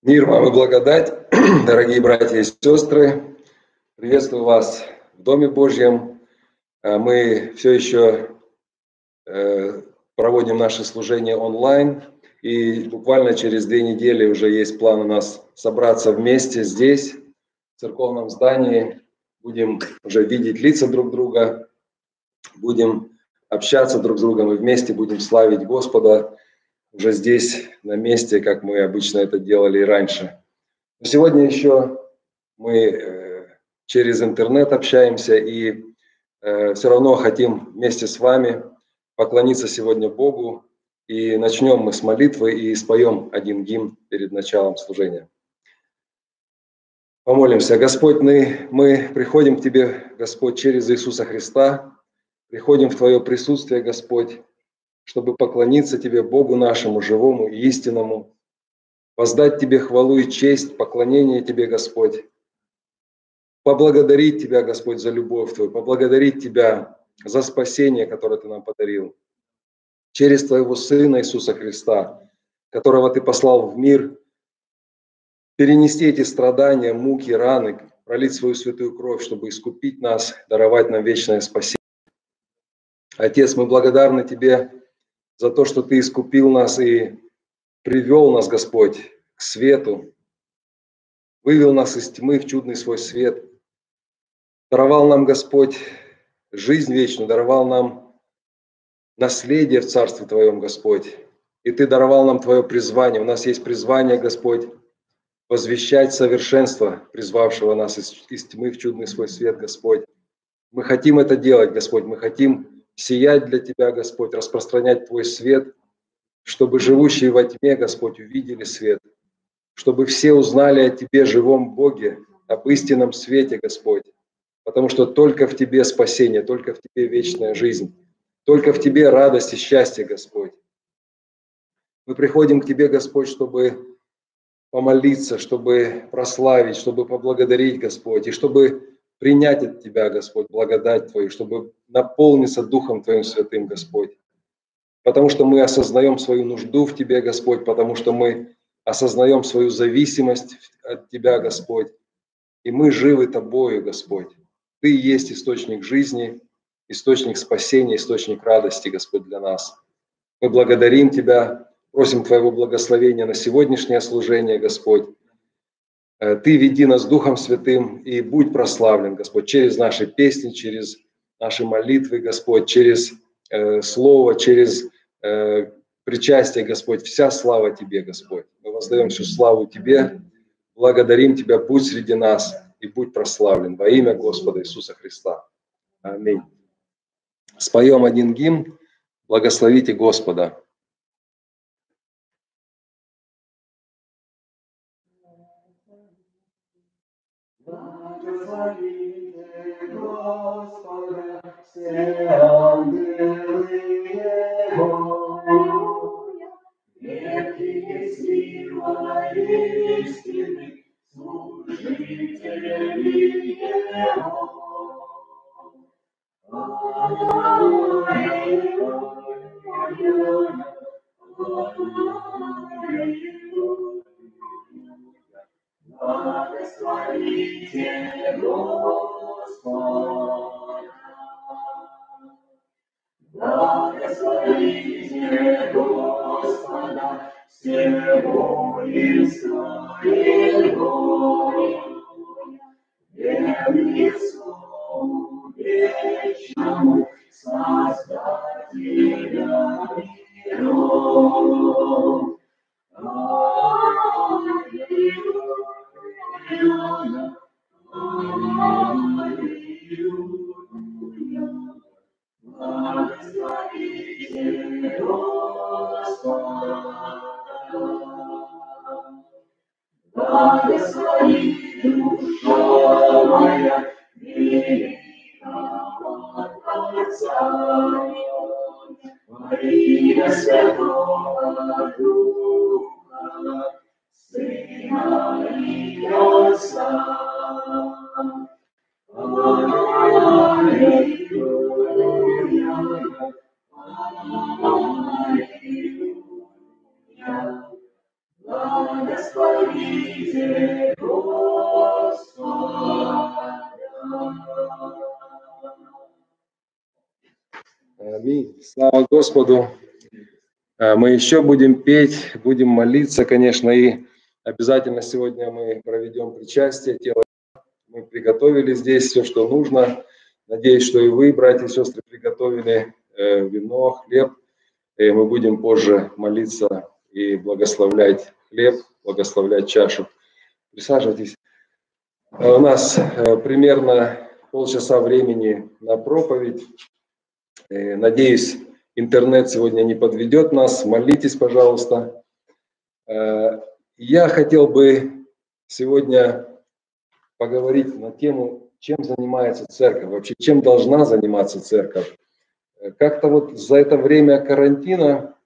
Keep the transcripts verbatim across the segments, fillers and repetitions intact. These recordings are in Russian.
Мир вам и благодать, дорогие братья и сестры. Приветствую вас в Доме Божьем. Мы все еще проводим наше служение онлайн. И буквально через две недели уже есть план у нас собраться вместе здесь, в церковном здании. Будем уже видеть лица друг друга, будем общаться друг с другом и вместе будем славить Господа уже здесь, на месте, как мы обычно это делали и раньше. Но сегодня еще мы через интернет общаемся и все равно хотим вместе с вами поклониться сегодня Богу. И начнем мы с молитвы и споем один гимн перед началом служения. Помолимся. Господь, мы, мы приходим к Тебе, Господь, через Иисуса Христа, приходим в Твое присутствие, Господь, чтобы поклониться Тебе, Богу нашему, живому и истинному, воздать Тебе хвалу и честь, поклонение Тебе, Господь, поблагодарить Тебя, Господь, за любовь Твою, поблагодарить Тебя за спасение, которое Ты нам подарил, через Твоего Сына Иисуса Христа, которого Ты послал в мир, перенести эти страдания, муки, раны, пролить свою святую кровь, чтобы искупить нас, даровать нам вечное спасение. Отец, мы благодарны Тебе за то, что Ты искупил нас и привел нас, Господь, к свету, вывел нас из тьмы в чудный свой свет, даровал нам, Господь, жизнь вечную, даровал нам наследие в Царстве Твоем, Господь, и Ты даровал нам Твое призвание. У нас есть призвание, Господь, возвещать совершенство, призвавшего нас из, из тьмы в чудный свой свет, Господь. Мы хотим это делать, Господь, мы хотим сиять для Тебя, Господь, распространять Твой свет, чтобы живущие во тьме, Господь, увидели свет, чтобы все узнали о Тебе, живом Боге, об истинном свете, Господь, потому что только в Тебе спасение, только в Тебе вечная жизнь, только в Тебе радость и счастье, Господь. Мы приходим к Тебе, Господь, чтобы помолиться, чтобы прославить, чтобы поблагодарить, Господь, и чтобы принять от Тебя, Господь, благодать Твою, чтобы наполниться Духом Твоим Святым, Господь. Потому что мы осознаем свою нужду в Тебе, Господь, потому что мы осознаем свою зависимость от Тебя, Господь, и мы живы Тобою, Господь. Ты есть источник жизни, источник спасения, источник радости, Господь, для нас. Мы благодарим Тебя, просим Твоего благословения на сегодняшнее служение, Господь. Ты веди нас Духом Святым и будь прославлен, Господь, через наши песни, через наши молитвы, Господь, через э, Слово, через э, причастие, Господь. Вся слава Тебе, Господь. Мы воздаем всю славу Тебе, благодарим Тебя, будь среди нас и будь прославлен во имя Господа Иисуса Христа. Аминь. Споем один гимн. Благословите Господа. Благословите Господа, все ангелы Его, ветхие сила истины, служители Его. Аллилуйя, благословите Господа, благословите Господа, всего Израиля, верных слову вечному, Создателя миров. Аллилуйя, аллилуйя, благословите Господа, благослови душа моя великого Отца, во имя Святого Духа, Сына и Отца. Аллилуйя, аллилуйя, благословите Господа. Аминь. Слава Господу. Мы еще будем петь, будем молиться, конечно, и обязательно сегодня мы проведем причастие тела. Мы приготовили здесь все, что нужно. Надеюсь, что и вы, братья и сестры, приготовили вино, хлеб. И мы будем позже молиться и благословлять хлеб, благословлять чашу. Присаживайтесь. У нас примерно полчаса времени на проповедь. Надеюсь, интернет сегодня не подведет нас. Молитесь, пожалуйста. Я хотел бы сегодня поговорить на тему, чем занимается церковь, вообще чем должна заниматься церковь. Как-то вот за это время карантина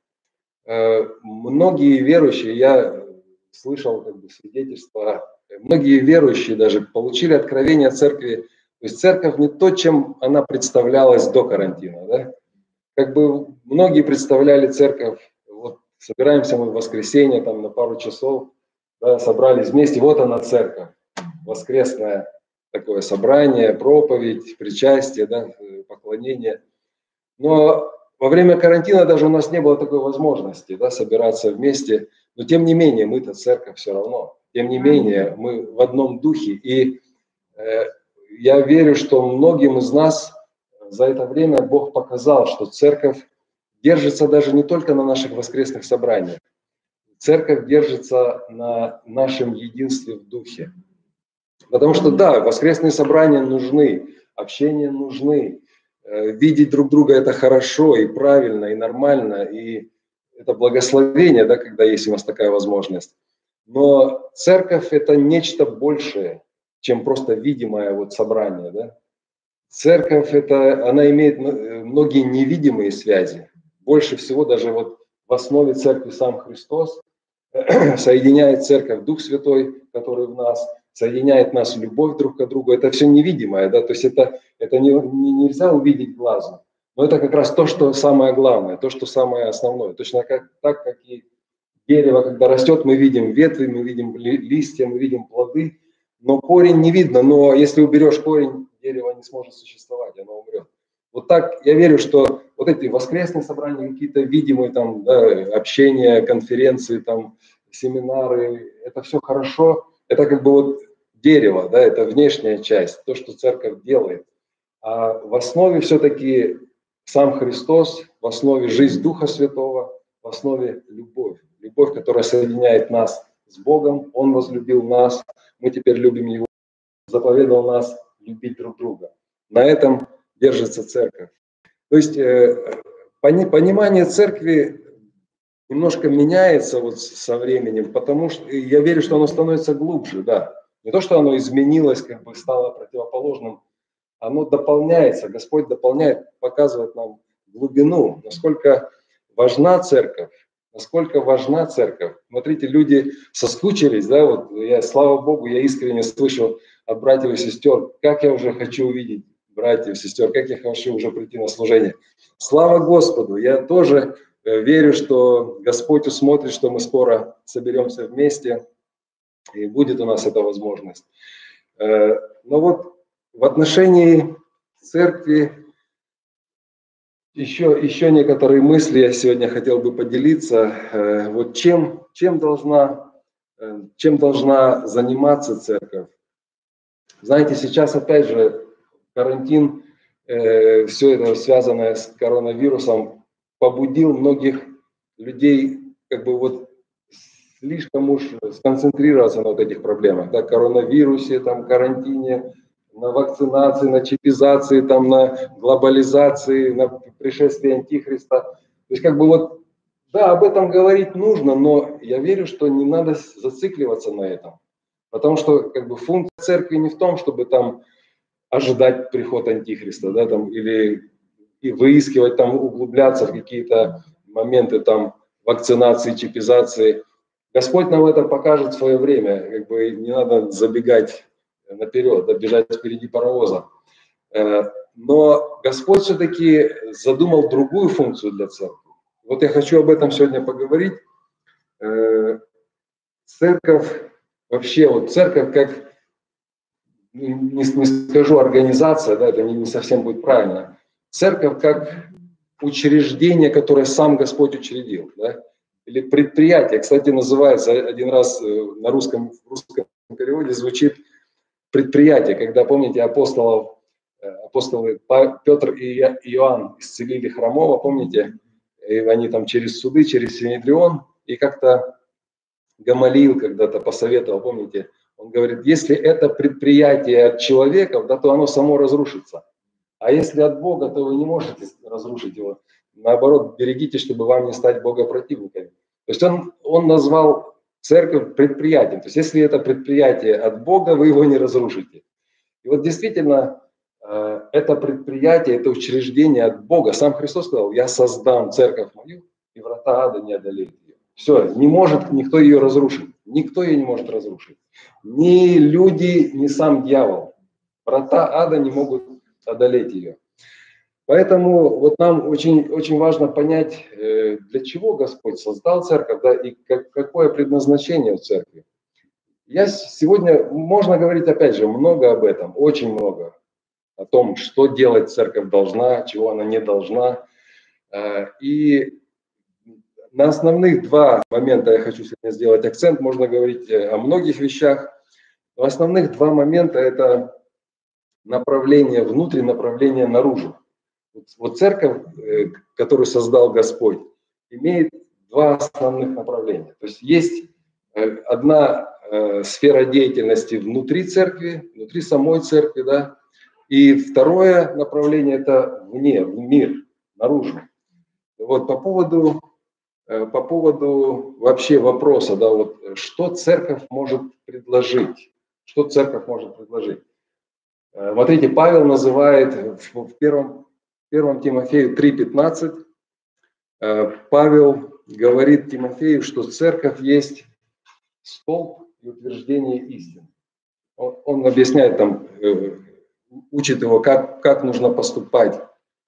многие верующие, я слышал как бы свидетельства, многие верующие даже получили откровение церкви. То есть церковь не то, чем она представлялась до карантина. Да? Как бы многие представляли церковь, вот собираемся мы в воскресенье там на пару часов, да, собрались вместе, вот она церковь, воскресное такое собрание, проповедь, причастие, да, поклонение. Но во время карантина даже у нас не было такой возможности, да, собираться вместе, но тем не менее мы-то церковь все равно, тем не менее мы в одном духе, и э, я верю, что многим из нас за это время Бог показал, что церковь держится даже не только на наших воскресных собраниях. Церковь держится на нашем единстве в духе. Потому что, да, воскресные собрания нужны, общение нужны. Видеть друг друга – это хорошо и правильно, и нормально, и это благословение, да, когда есть у нас такая возможность. Но церковь – это нечто большее, чем просто видимое вот собрание, да? Церковь, это, она имеет многие невидимые связи. Больше всего даже вот в основе церкви сам Христос, соединяет церковь Дух Святой, который в нас, соединяет нас любовь друг к другу. Это все невидимое, да? То есть это, это не, не, нельзя увидеть глазом. Но это как раз то, что самое главное, то, что самое основное. Точно как, так, как и дерево, когда растет, мы видим ветви, мы видим листья, мы видим плоды, но корень не видно. Но если уберешь корень, дерево не сможет существовать, оно умрет. Вот так я верю, что вот эти воскресные собрания, какие-то видимые там, да, общения, конференции, там, семинары, это все хорошо. Это как бы вот дерево, да, это внешняя часть, то, что церковь делает. А в основе все-таки сам Христос, в основе жизнь Духа Святого, в основе любовь. Любовь, которая соединяет нас с Богом. Он возлюбил нас, мы теперь любим Его, заповедовал нас любить друг друга. На этом держится церковь. То есть э, понимание церкви немножко меняется вот со временем, потому что я верю, что оно становится глубже, да. Не то, что оно изменилось, как бы стало противоположным, оно дополняется, Господь дополняет, показывает нам глубину, насколько важна церковь, насколько важна церковь. Смотрите, люди соскучились, да, вот я, слава Богу, я искренне слышу от братьев и сестер, как я уже хочу увидеть братьев и сестер, как я хочу уже прийти на служение. Слава Господу, я тоже верю, что Господь усмотрит, что мы скоро соберемся вместе, и будет у нас эта возможность. Но вот в отношении церкви еще, еще некоторые мысли я сегодня хотел бы поделиться. Вот чем, чем, должна, чем должна заниматься церковь? Знаете, сейчас опять же карантин, все это связанное с коронавирусом, побудил многих людей как бы вот слишком уж сконцентрироваться на вот этих проблемах, да, коронавирусе, там, карантине, на вакцинации, на чипизации, там, на глобализации, на пришествии Антихриста. То есть как бы вот, да, об этом говорить нужно, но я верю, что не надо зацикливаться на этом. Потому что как бы функция церкви не в том, чтобы там ожидать приход Антихриста, да, там, или и выискивать, там, углубляться в какие-то моменты там вакцинации, чипизации. Господь нам это покажет в свое время, как бы не надо забегать наперед, да, бежать впереди паровоза. Но Господь все-таки задумал другую функцию для церкви. Вот я хочу об этом сегодня поговорить. церковь, вообще вот церковь как, не, не скажу организация, да, это не, не совсем будет правильно. Церковь как учреждение, которое сам Господь учредил, да? Или предприятие. Кстати, называется один раз на русском, в русском переводе звучит предприятие, когда, помните, апостолов, апостолы Петр и Иоанн исцелили хромого, помните, и они там через суды, через Синедрион, и как-то Гамалиил когда-то посоветовал, помните, он говорит, если это предприятие от человека, да, то оно само разрушится. А если от Бога, то вы не можете разрушить его. Наоборот, берегите, чтобы вам не стать богопротивниками. То есть он, он назвал церковь предприятием. То есть если это предприятие от Бога, вы его не разрушите. И вот действительно, это предприятие, это учреждение от Бога. Сам Христос сказал, я создам церковь мою, и врата ада не одолеют ее. Все, не может никто ее разрушить. Никто ее не может разрушить. Ни люди, ни сам дьявол. Врата ада не могут одолеть ее. Поэтому вот нам очень, очень важно понять, для чего Господь создал церковь, да, и как, какое предназначение у церкви. Я сегодня, можно говорить опять же много об этом, очень много. О том, что делать церковь должна, чего она не должна. И на основных два момента я хочу сегодня сделать акцент. Можно говорить о многих вещах. Но основных два момента – это направление внутрь, направление наружу. Вот церковь, которую создал Господь, имеет два основных направления. То есть есть одна сфера деятельности внутри церкви, внутри самой церкви, да, и второе направление – это вне, в мир, наружу. Вот по поводу, по поводу вообще вопроса, да, вот, что церковь может предложить? Что церковь может предложить? Смотрите, Павел называет в первом, первом Тимофею три пятнадцать, Павел говорит Тимофею, что церковь есть столб и утверждение истины. Он, он объясняет там, учит его, как, как нужно поступать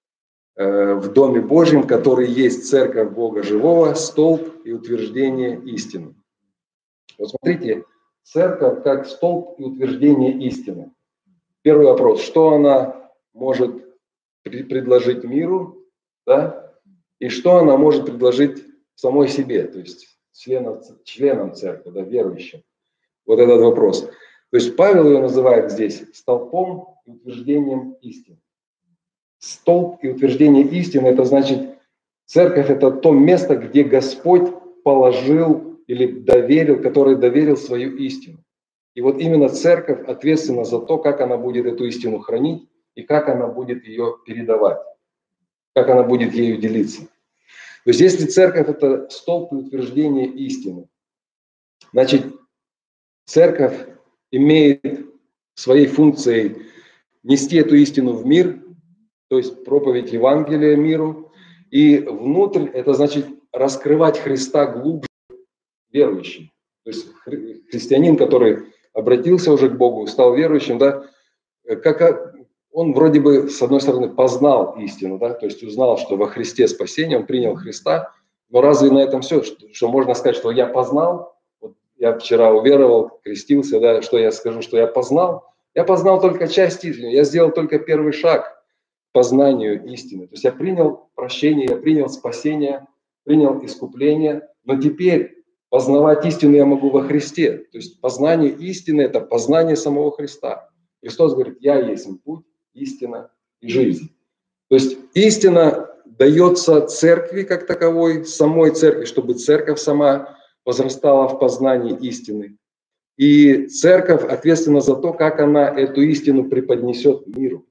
в Доме Божьем, который есть церковь Бога Живого, столб и утверждение истины. Вот смотрите, церковь как столб и утверждение истины. Первый вопрос, что она может предложить миру, да, и что она может предложить самой себе, то есть членам, членам церкви, да, верующим. Вот этот вопрос. То есть Павел ее называет здесь столпом и утверждением истины. Столб и утверждение истины – это значит, церковь – это то место, где Господь положил или доверил, который доверил свою истину. И вот именно церковь ответственна за то, как она будет эту истину хранить и как она будет ее передавать, как она будет ею делиться. То есть если церковь – это столб и утверждение истины, значит, церковь имеет своей функцией нести эту истину в мир, то есть проповедь Евангелия миру, и внутрь – это значит раскрывать Христа глубже верующим. То есть хри- христианин, который обратился уже к Богу, стал верующим, да, как он вроде бы, с одной стороны, познал истину, да, то есть узнал, что во Христе спасение, он принял Христа, но разве на этом все, что, что можно сказать, что я познал, вот я вчера уверовал, крестился, да, что я скажу, что я познал? Я познал только часть истины, я сделал только первый шаг к познанию истины. То есть я принял прощение, я принял спасение, принял искупление, но теперь познавать истину я могу во Христе. То есть познание истины – это познание самого Христа. Христос говорит, я есть путь, истина и жизнь. То есть истина дается церкви как таковой, самой церкви, чтобы церковь сама возрастала в познании истины. И церковь ответственна за то, как она эту истину преподнесет миру.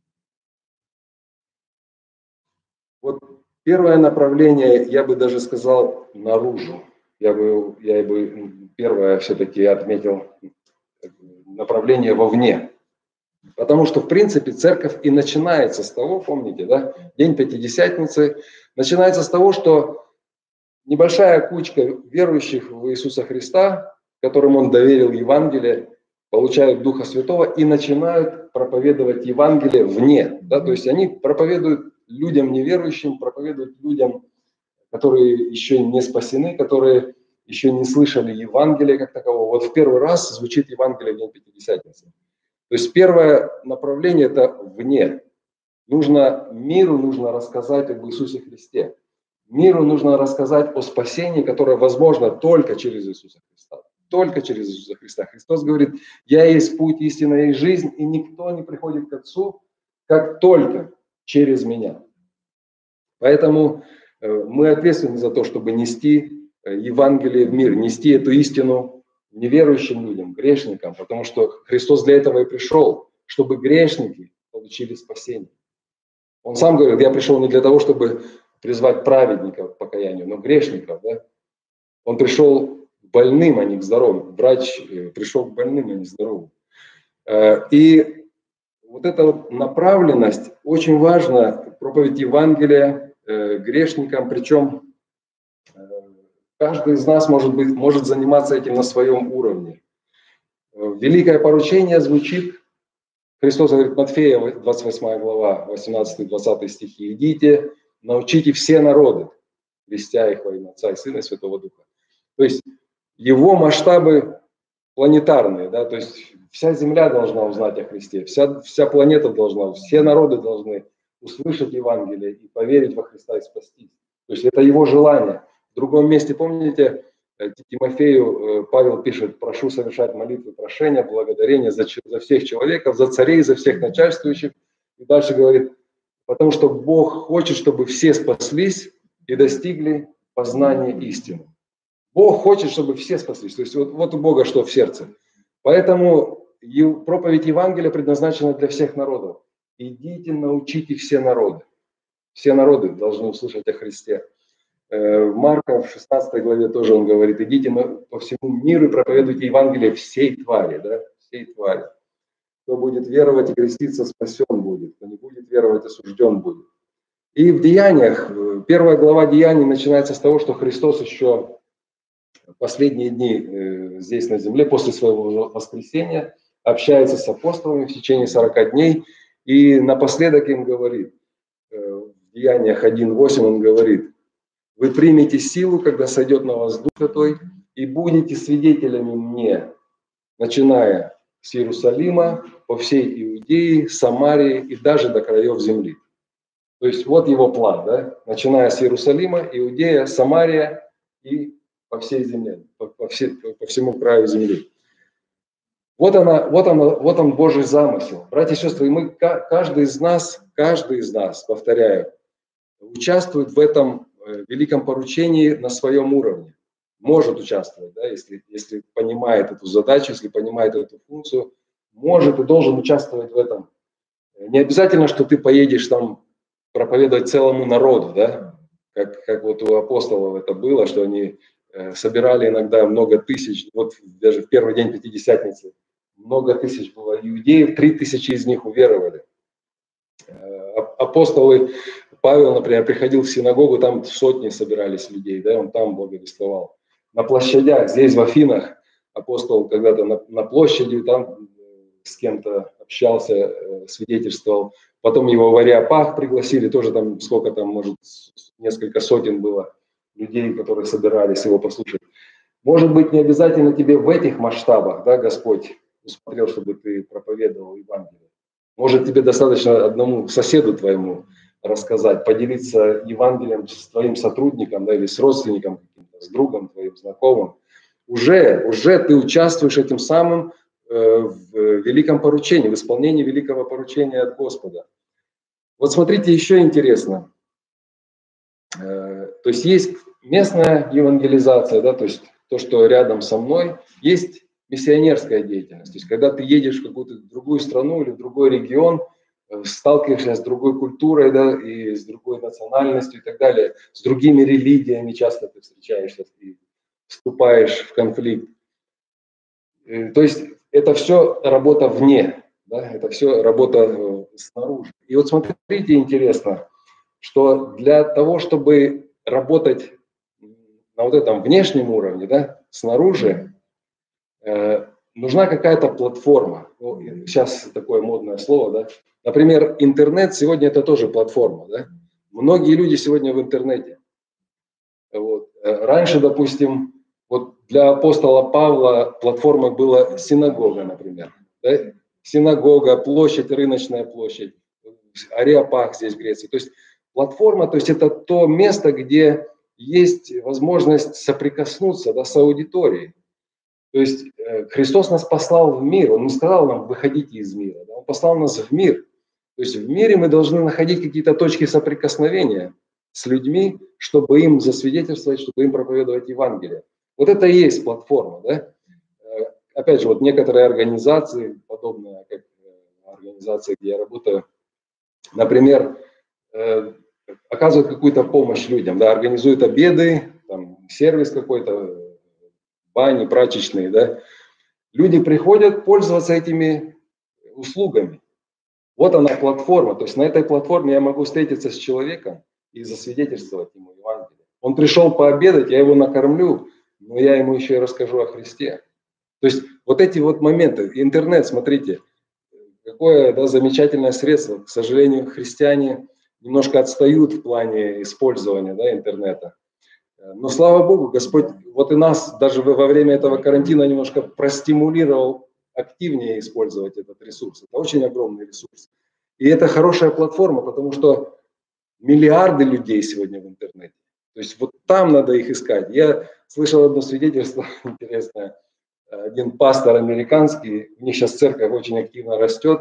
Вот первое направление, я бы даже сказал, наружу. Я бы, я бы первое все-таки отметил направление вовне. Потому что, в принципе, церковь и начинается с того, помните, да, День Пятидесятницы, начинается с того, что небольшая кучка верующих в Иисуса Христа, которым Он доверил Евангелие, получают Духа Святого и начинают проповедовать Евангелие вне. Да, то есть они проповедуют людям неверующим, проповедуют людям, которые еще не спасены, которые еще не слышали Евангелия как такового. Вот в первый раз звучит Евангелие в день Пятидесятницы. То есть первое направление – это вне. Нужно миру нужно рассказать об Иисусе Христе. Миру нужно рассказать о спасении, которое возможно только через Иисуса Христа. Только через Иисуса Христа. Христос говорит: «Я есть путь, истина и жизнь, и никто не приходит к Отцу, как только через Меня». Поэтому мы ответственны за то, чтобы нести Евангелие в мир, нести эту истину неверующим людям, грешникам, потому что Христос для этого и пришел, чтобы грешники получили спасение. Он сам говорит: я пришел не для того, чтобы призвать праведников к покаянию, но грешников. Да? Он пришел к больным, а не к здоровым. Врач пришел к больным, а не к здоровым. И вот эта вот направленность, очень важна, проповедь Евангелия грешникам, причем каждый из нас может быть, может заниматься этим на своем уровне. Великое поручение звучит, Христос говорит, Матфея, двадцать восьмая глава, восемнадцатый-двадцатый стихи: «Идите, научите все народы, крестя их во имя Отца и Сына и Святого Духа». То есть его масштабы планетарные, да, то есть вся Земля должна узнать о Христе, вся, вся планета должна, все народы должны услышать Евангелие и поверить во Христа и спастись. То есть это его желание. В другом месте, помните, Тимофею Павел пишет: «Прошу совершать молитвы, прошения, благодарения за, за всех человеков, за царей, за всех начальствующих». И дальше говорит: «Потому что Бог хочет, чтобы все спаслись и достигли познания истины». Бог хочет, чтобы все спаслись. То есть вот, вот у Бога что в сердце. Поэтому проповедь Евангелия предназначена для всех народов. Идите, научите все народы. Все народы должны услышать о Христе. В Марка в шестнадцатой главе тоже он говорит: идите по всему миру и проповедуйте Евангелие всей твари. Да? Всей твари. Кто будет веровать и креститься, спасен будет. Кто не будет веровать, осужден будет. И в Деяниях, первая глава Деяний начинается с того, что Христос еще последние дни здесь на земле, после своего воскресения, общается с апостолами в течение сорока дней. И напоследок им говорит, в Деяниях один восемь он говорит: «Вы примете силу, когда сойдет на вас Дух Святой, и будете свидетелями мне, начиная с Иерусалима, по всей Иудее, Самарии и даже до краев земли». То есть вот его план, да? Начиная с Иерусалима, Иудея, Самария и по всей земле, по, по, все, по всему краю земли. Вот, она, вот, она, вот он Божий замысел. Братья и сестры, мы, каждый из нас, каждый из нас, повторяю, участвует в этом великом поручении на своем уровне. Может участвовать, да, если, если понимает эту задачу, если понимает эту функцию, может и должен участвовать в этом. Не обязательно, что ты поедешь там проповедовать целому народу, да, как, как вот у апостолов это было, что они э, собирали иногда много тысяч, вот даже в первый день Пятидесятницы много тысяч было иудеев, три тысячи из них уверовали. Э, апостолы, Павел, например, приходил в синагогу, там сотни собирались людей, да, он там благовествовал. На площадях, здесь в Афинах, апостол когда-то на, на площади там с кем-то общался, свидетельствовал. Потом его в Ареопаг пригласили, тоже там сколько там, может, несколько сотен было людей, которые собирались его послушать. Может быть, не обязательно тебе в этих масштабах, да, Господь усмотрел, чтобы ты проповедовал Евангелие. Может, тебе достаточно одному соседу твоему рассказать, поделиться Евангелием с твоим сотрудником, да, или с родственником каким-то, с другом твоим, знакомым. Уже, уже ты участвуешь этим самым э, в великом поручении, в исполнении великого поручения от Господа. Вот смотрите, еще интересно. Э, то есть есть местная евангелизация, да, то есть то, что рядом со мной, есть миссионерская деятельность. То есть когда ты едешь в какую-то другую страну или в другой регион, сталкиваешься с другой культурой, да, и с другой национальностью и так далее, с другими религиями часто ты встречаешься и вступаешь в конфликт. То есть это все работа вне, да, это все работа снаружи. И вот смотрите, интересно, что для того, чтобы работать на вот этом внешнем уровне, да, снаружи, э, нужна какая-то платформа. Ну, сейчас такое модное слово, да. Например, интернет сегодня это тоже платформа, да. Многие люди сегодня в интернете. Вот. Раньше, допустим, Вот для апостола Павла платформой была синагога, например. Да? Синагога, площадь, рыночная площадь, Ареопаг здесь в Греции. То есть платформа, то есть это то место, где есть возможность соприкоснуться, да, с аудиторией. То есть э, Христос нас послал в мир, Он не сказал нам выходите из мира, да? Он послал нас в мир. То есть в мире мы должны находить какие-то точки соприкосновения с людьми, чтобы им засвидетельствовать, чтобы им проповедовать Евангелие. Вот это и есть платформа. Да? Э, опять же, вот некоторые организации, подобные как организация, где я работаю, например, э, оказывают какую-то помощь людям, да, организуют обеды, там, сервис какой-то, бани, прачечные, да. Люди приходят пользоваться этими услугами. Вот она платформа, то есть на этой платформе я могу встретиться с человеком и засвидетельствовать ему Евангелие. Он пришел пообедать, я его накормлю, но я ему еще и расскажу о Христе. То есть вот эти вот моменты, интернет, смотрите, какое, да, замечательное средство. К сожалению, христиане немножко отстают в плане использования, да, интернета. Но слава Богу, Господь вот и нас даже во время этого карантина немножко простимулировал активнее использовать этот ресурс. Это очень огромный ресурс. И это хорошая платформа, потому что миллиарды людей сегодня в интернете. То есть вот там надо их искать. Я слышал одно свидетельство интересное. Один пастор американский, у них сейчас церковь очень активно растет,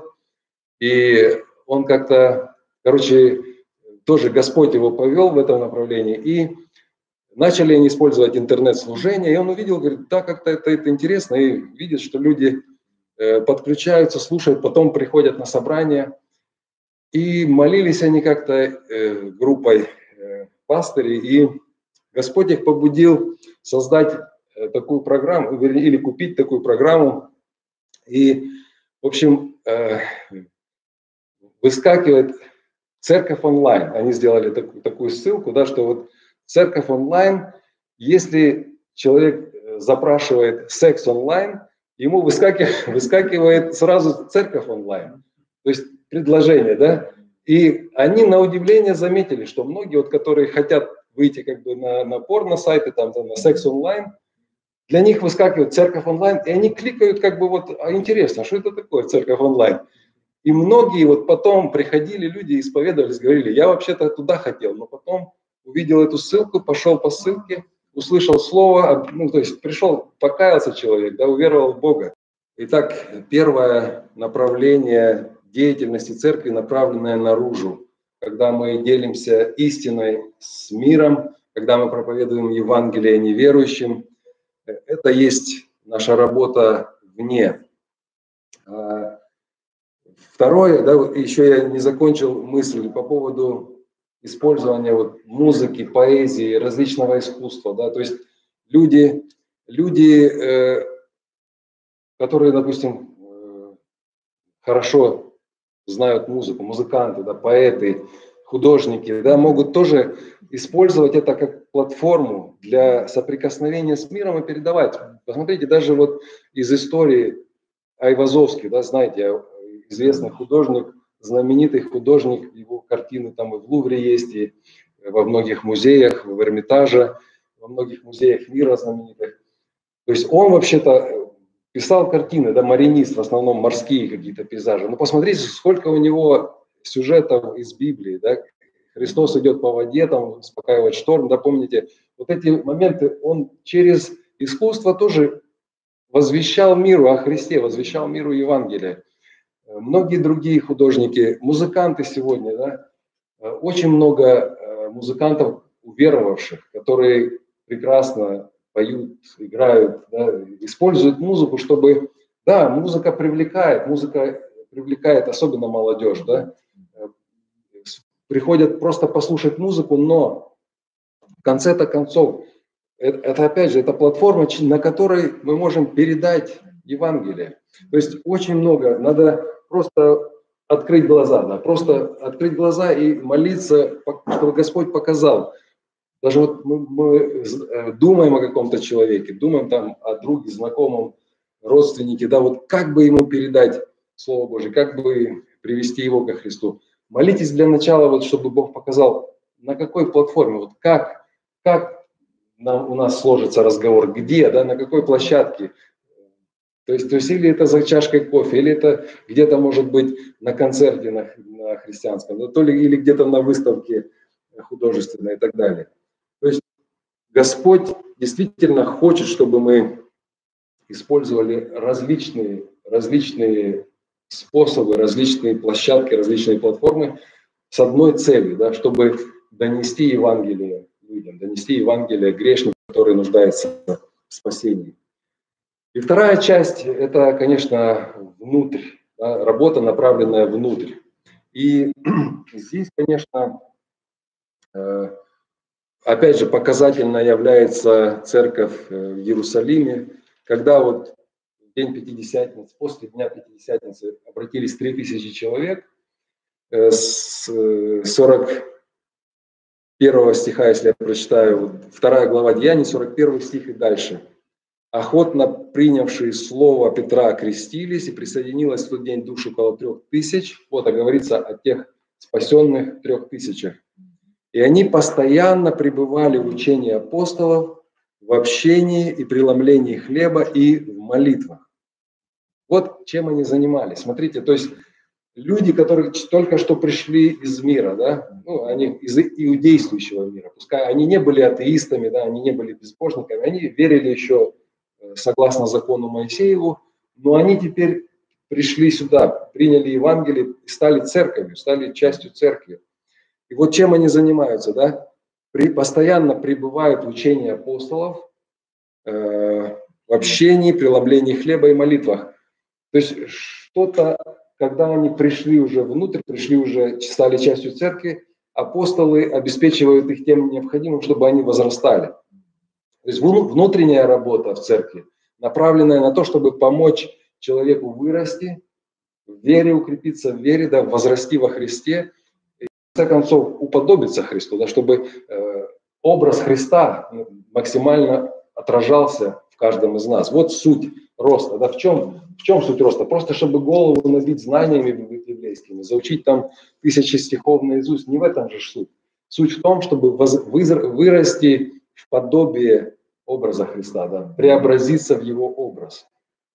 и он как-то, короче, тоже Господь его повел в этом направлении, и начали они использовать интернет-служение, и он увидел, говорит, да, как-то это, это интересно, и видит, что люди э, подключаются, слушают, потом приходят на собрания, и молились они как-то э, группой э, пастырей, и Господь их побудил создать э, такую программу, вернее, или купить такую программу, и, в общем, э, выскакивает церковь онлайн. Они сделали такую, такую ссылку, да, что вот церковь онлайн, если человек запрашивает секс онлайн, ему выскакивает, выскакивает сразу церковь онлайн. То есть предложение, да. И они на удивление заметили, что многие, вот, которые хотят выйти как бы на, на порно-сайты, там, на секс онлайн, для них выскакивает церковь онлайн, и они кликают как бы вот, а интересно, что это такое церковь онлайн? И многие вот потом приходили, люди исповедовались, говорили, я вообще-то туда хотел, но потом увидел эту ссылку, пошел по ссылке, услышал слово, ну, то есть пришел, покаялся человек, да, уверовал в Бога. Итак, первое направление деятельности церкви, направленное наружу, когда мы делимся истиной с миром, когда мы проповедуем Евангелие неверующим, это есть наша работа вне. Второе, да, еще я не закончил мысль по поводу использования вот музыки, поэзии, различного искусства, да, то есть люди, люди, э, которые, допустим, э, хорошо знают музыку, музыканты, да, поэты, художники, да, могут тоже использовать это как платформу для соприкосновения с миром и передавать. Посмотрите, даже вот из истории Айвазовский, да, знаете, известный художник, знаменитый художник, его картины там и в Лувре есть, и во многих музеях, в Эрмитаже, во многих музеях мира знаменитых. То есть он вообще-то писал картины, да, маринист, в основном морские какие-то пейзажи. Но посмотрите, сколько у него сюжетов из Библии, да. Христос идет по воде, там успокаивает шторм, да, помните, вот эти моменты он через искусство тоже возвещал миру о Христе, возвещал миру Евангелие. Многие другие художники, музыканты сегодня, да, очень много музыкантов уверовавших, которые прекрасно поют, играют, да, используют музыку, чтобы, да, музыка привлекает, музыка привлекает особенно молодежь, да, приходят просто послушать музыку, но в конце-то концов, это, это опять же, это платформа, на которой мы можем передать Евангелие. То есть очень много, надо просто открыть глаза, да, просто открыть глаза и молиться, чтобы Господь показал. Даже вот мы, мы думаем о каком-то человеке, думаем там о друге, знакомом, родственнике, да, вот как бы ему передать Слово Божие, как бы привести его ко Христу. Молитесь для начала, вот, чтобы Бог показал, на какой платформе, вот как, как нам, у нас сложится разговор, где, да, на какой площадке. То есть, то есть или это за чашкой кофе, или это где-то, может быть, на концерте на, на христианском, да, то ли, или где-то на выставке художественной и так далее. То есть Господь действительно хочет, чтобы мы использовали различные, различные способы, различные площадки, различные платформы с одной целью, да, чтобы донести Евангелие людям, донести Евангелие грешникам, которые нуждаются в спасении. И вторая часть – это, конечно, внутрь, да, работа, направленная внутрь. И здесь, конечно, опять же, показательно является церковь в Иерусалиме, когда вот в день Пятидесятницы, после Дня Пятидесятницы обратились три тысячи человек, с сорок первого стиха, если я прочитаю, вторая глава Деяний, сорок первый стих и дальше. Охотно принявшие слово Петра крестились, и присоединилось в тот день душ около трех тысяч. Вот, а говорится о тех спасенных трех тысячах. И они постоянно пребывали в учении апостолов, в общении и преломлении хлеба и в молитвах. Вот чем они занимались. Смотрите, то есть люди, которые только что пришли из мира, да, ну, они из иудействующего мира, пускай они не были атеистами, да, они не были безбожниками, они верили еще согласно закону Моисееву, но они теперь пришли сюда, приняли Евангелие и стали церковью, стали частью церкви. И вот чем они занимаются, да? При, постоянно пребывают в учении апостолов, э, в общении, преломлении хлеба и молитвах. То есть что-то, когда они пришли уже внутрь, пришли уже, стали частью церкви, апостолы обеспечивают их тем необходимым, чтобы они возрастали. То есть внутренняя работа в церкви, направленная на то, чтобы помочь человеку вырасти, в вере укрепиться, в вере, да, возрасти во Христе, и, в конце концов, уподобиться Христу, да, чтобы э, образ Христа максимально отражался в каждом из нас. Вот суть роста. Да, в чем, в чем суть роста? Просто чтобы голову набить знаниями библейскими, заучить там тысячи стихов наизусть. Не в этом же суть. Суть в том, чтобы воз, вырасти в подобие образа Христа, да, преобразиться в его образ.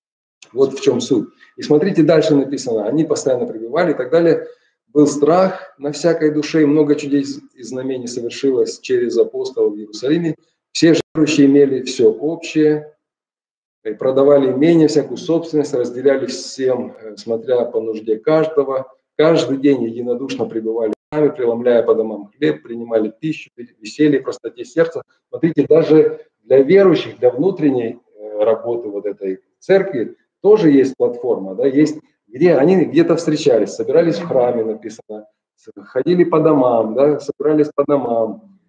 Вот в чем суть. И смотрите, дальше написано, они постоянно пребывали и так далее. Был страх на всякой душе, и много чудес и знамений совершилось через апостолов в Иерусалиме. Все верующие имели все общее, и продавали имение, всякую собственность, разделяли всем, смотря по нужде каждого. Каждый день единодушно пребывали в храме, преломляя по домам хлеб, принимали пищу, веселье, простоте сердца. Смотрите, даже для верующих, для внутренней работы вот этой церкви тоже есть платформа, да, есть, где они где-то встречались, собирались в храме, написано, ходили по домам, да, собирались по домам,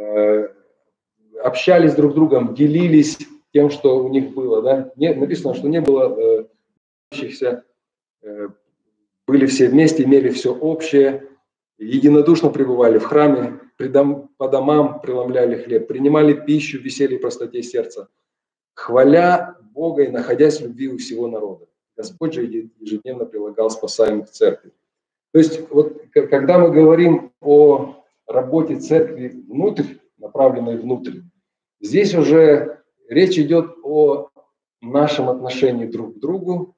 э, общались друг с другом, делились тем, что у них было, да. Не, написано, что не было э, общихся, э, были все вместе, имели все общее, единодушно пребывали в храме, дом, по домам преломляли хлеб, принимали пищу в веселье и простоте сердца, хваля Бога и находясь в любви у всего народа. Господь же ежедневно прилагал спасаемых в церкви. То есть, вот, когда мы говорим о работе церкви внутрь, направленной внутрь, здесь уже речь идет о нашем отношении друг к другу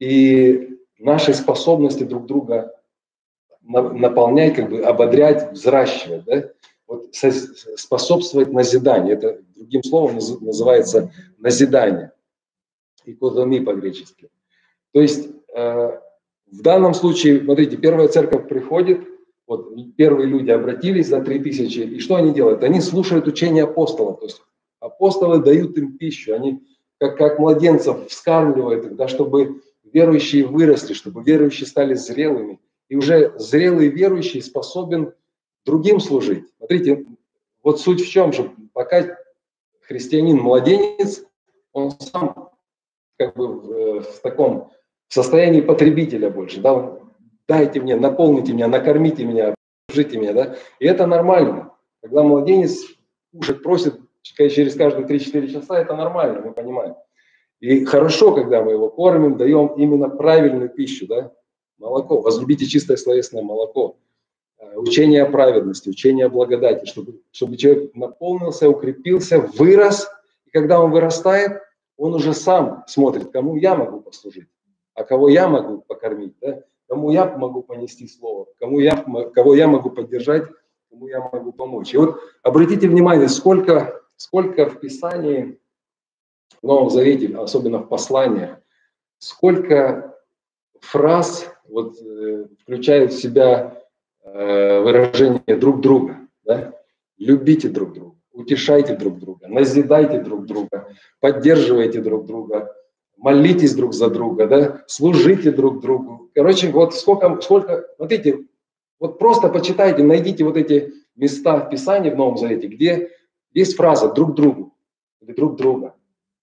и нашей способности друг друга наполнять, как бы ободрять, взращивать, да? Вот, способствовать назиданию. Это другим словом называется назидание. Икодоми по-гречески. То есть э, в данном случае, смотрите, первая церковь приходит, вот первые люди обратились за три тысячи, и что они делают? Они слушают учение апостолов. То есть апостолы дают им пищу, они как, как младенцев вскармливают их, да, чтобы верующие выросли, чтобы верующие стали зрелыми. И уже зрелый верующий способен другим служить. Смотрите, вот суть в чем же, пока христианин младенец, он сам как бы в, в таком состоянии потребителя больше, да, дайте мне, наполните меня, накормите меня, жите меня, да, и это нормально. Когда младенец кушать просит через каждые три-четыре часа, это нормально, мы понимаем. И хорошо, когда мы его кормим, даем именно правильную пищу, да, молоко, возлюбите чистое словесное молоко. учение о праведности, учение о благодати, чтобы, чтобы человек наполнился, укрепился, вырос. И когда он вырастает, он уже сам смотрит, кому я могу послужить, а кого я могу покормить, да? Кому я могу понести слово, кому я, кого я могу поддержать, кому я могу помочь. И вот обратите внимание, сколько, сколько в Писании, в Новом Завете, особенно в посланиях, сколько фраз вот, э, включают в себя э, выражение друг друга. Да? Любите друг друга, утешайте друг друга, назидайте друг друга, поддерживайте друг друга, молитесь друг за друга, да? Служите друг другу. Короче, вот сколько, сколько, смотрите, вот просто почитайте, найдите вот эти места в Писании в Новом Завете, где есть фраза «друг другу» или «друг друга».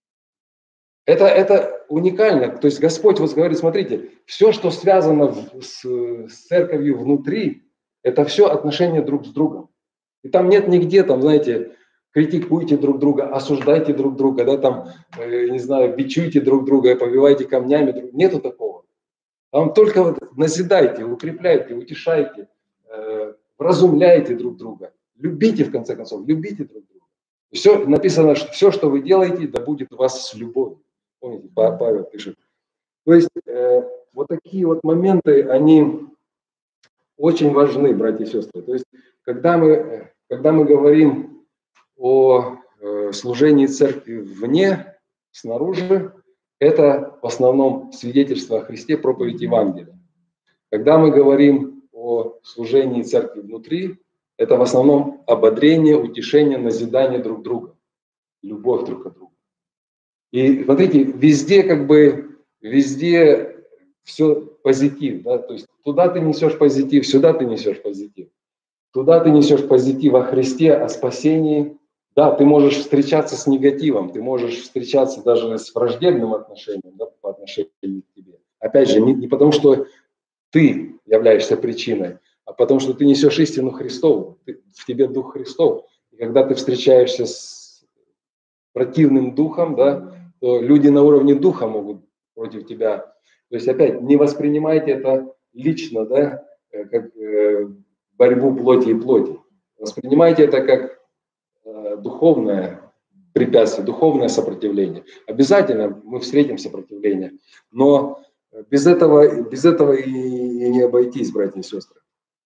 Это, это уникально. То есть Господь вот говорит, смотрите, все, что связано с, с церковью внутри, это все отношения друг с другом. И там нет нигде, там, знаете, критикуйте друг друга, осуждайте друг друга, да, там, э, не знаю, бичуйте друг друга, побивайте камнями. Друг... Нету такого. Там только вот назидайте, укрепляйте, утешайте, э, вразумляйте друг друга. Любите, в конце концов, любите друг друга. Все написано, что все, что вы делаете, да будет у вас с любовью. Помните, Павел пишет. То есть э, вот такие вот моменты, они очень важны, братья и сестры. То есть когда мы, когда мы говорим о э, служении церкви вне, снаружи, это в основном свидетельство о Христе, проповедь Евангелия. Когда мы говорим о служении церкви внутри, это в основном ободрение, утешение, назидание друг друга, любовь друг к другу. И смотрите, везде как бы, везде все позитив, да, то есть туда ты несешь позитив, сюда ты несешь позитив. Туда ты несешь позитив о Христе, о спасении. Да, ты можешь встречаться с негативом, ты можешь встречаться даже с враждебным отношением, да, по отношению к тебе. Опять же, не, не потому, что ты являешься причиной, а потому, что ты несешь истину Христову, ты, в тебе Дух Христов. И когда ты встречаешься с противным духом, да, то люди на уровне духа могут против тебя. То есть опять, не воспринимайте это лично, да, как э, борьбу плоти и плоти. Воспринимайте это как э, духовное препятствие, духовное сопротивление. Обязательно мы встретим сопротивление, но без этого, без этого и, и не обойтись, братья и сестры.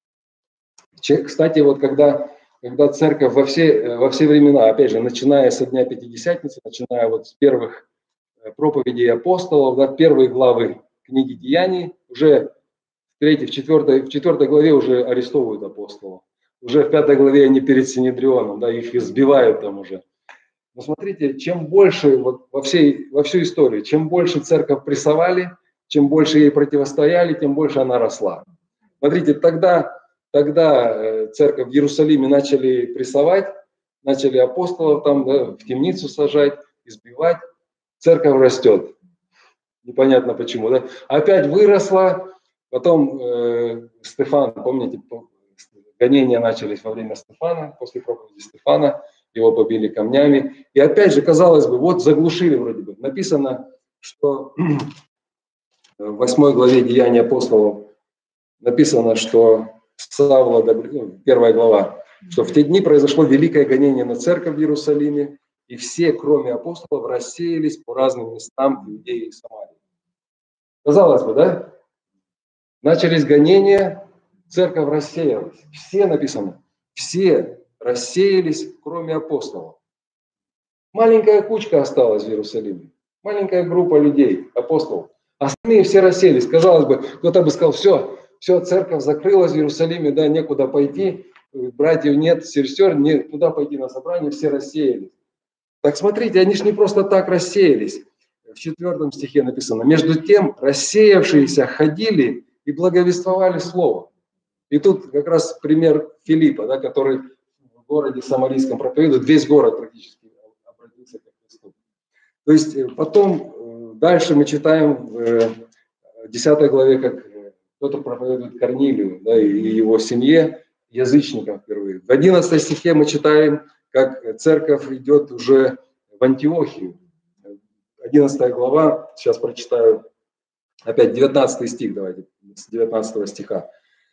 Кстати, вот когда, когда церковь во все, во все времена, опять же, начиная со дня Пятидесятницы, начиная вот с первых проповедей апостолов, да, первые главы книги Деяний, уже в третьей, в четвертой, в четвертой главе уже арестовывают апостолов. Уже в пятой главе они перед Синедрионом, да, их избивают там уже. Но смотрите, чем больше, вот во, всей, во всю историю, чем больше церковь прессовали, чем больше ей противостояли, тем больше она росла. Смотрите, тогда, тогда церковь в Иерусалиме начали прессовать, начали апостолов там, да, в темницу сажать, избивать. Церковь растет. Непонятно почему, да? Опять выросла, потом э, Стефан, помните, гонения начались во время Стефана, после проповеди Стефана, его побили камнями. И опять же, казалось бы, вот заглушили вроде бы. Написано, что в восьмой главе Деяний апостолов написано, что Савла, первая глава, что в те дни произошло великое гонение на церковь в Иерусалиме, и все, кроме апостолов, рассеялись по разным местам Иудеи и Самарии. Казалось бы, да? Начались гонения, церковь рассеялась. Все написано, все рассеялись, кроме апостолов. Маленькая кучка осталась в Иерусалиме. Маленькая группа людей, апостолов. Остальные все расселись. Казалось бы, кто-то бы сказал, все, все, церковь закрылась в Иерусалиме, да, некуда пойти, братьев нет, сестер, нет, куда пойти на собрание, все рассеялись. Так смотрите, они же не просто так рассеялись. В четвертом стихе написано, между тем рассеявшиеся ходили и благовествовали слово. И тут как раз пример Филиппа, да, который в городе Самарийском проповедует, весь город практически обратился к Христу. То есть потом дальше мы читаем в десятой главе, как кто-то проповедует Корнилию, да, и его семье, язычникам впервые. В одиннадцатом стихе мы читаем, как церковь идет уже в Антиохию. одиннадцатая глава, сейчас прочитаю опять девятнадцатый стих, давайте, с девятнадцатого стиха.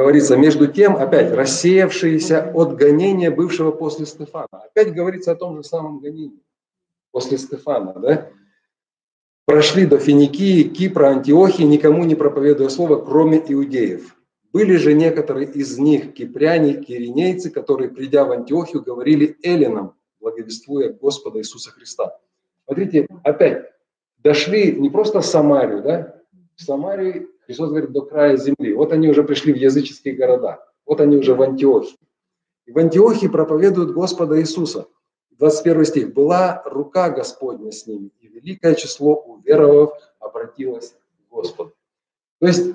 говорится, между тем, опять, рассеявшиеся от гонения бывшего после Стефана. Опять говорится о том же самом гонении после Стефана, да? Прошли до Финикии, Кипра, Антиохии, никому не проповедуя слово, кроме иудеев. Были же некоторые из них кипряне, киринейцы, которые, придя в Антиохию, говорили эллинам, благовествуя Господа Иисуса Христа. Смотрите, опять, дошли не просто в Самарию, да? В Самарии Христос говорит до края земли. Вот они уже пришли в языческие города. Вот они уже в Антиохии. И в Антиохии проповедуют Господа Иисуса. двадцать первый стих. «Была рука Господня с ними, и великое число уверовав обратилось к Господу». То есть,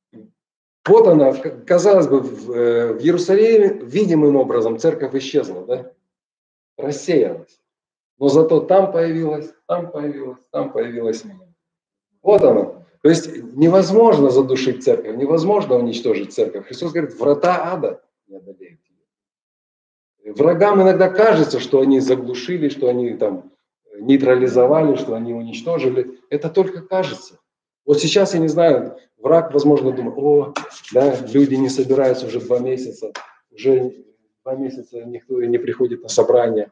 вот она, казалось бы, в, в Иерусалиме видимым образом церковь исчезла, да? Рассеялась. Но зато там появилась, там появилась, там появилась. Вот она. То есть невозможно задушить церковь, невозможно уничтожить церковь. Христос говорит, врата ада не одолеют ее. Врагам иногда кажется, что они заглушили, что они там нейтрализовали, что они уничтожили. Это только кажется. Вот сейчас, я не знаю, враг, возможно, думает, о, да, люди не собираются уже два месяца, уже два месяца никто не приходит на собрание.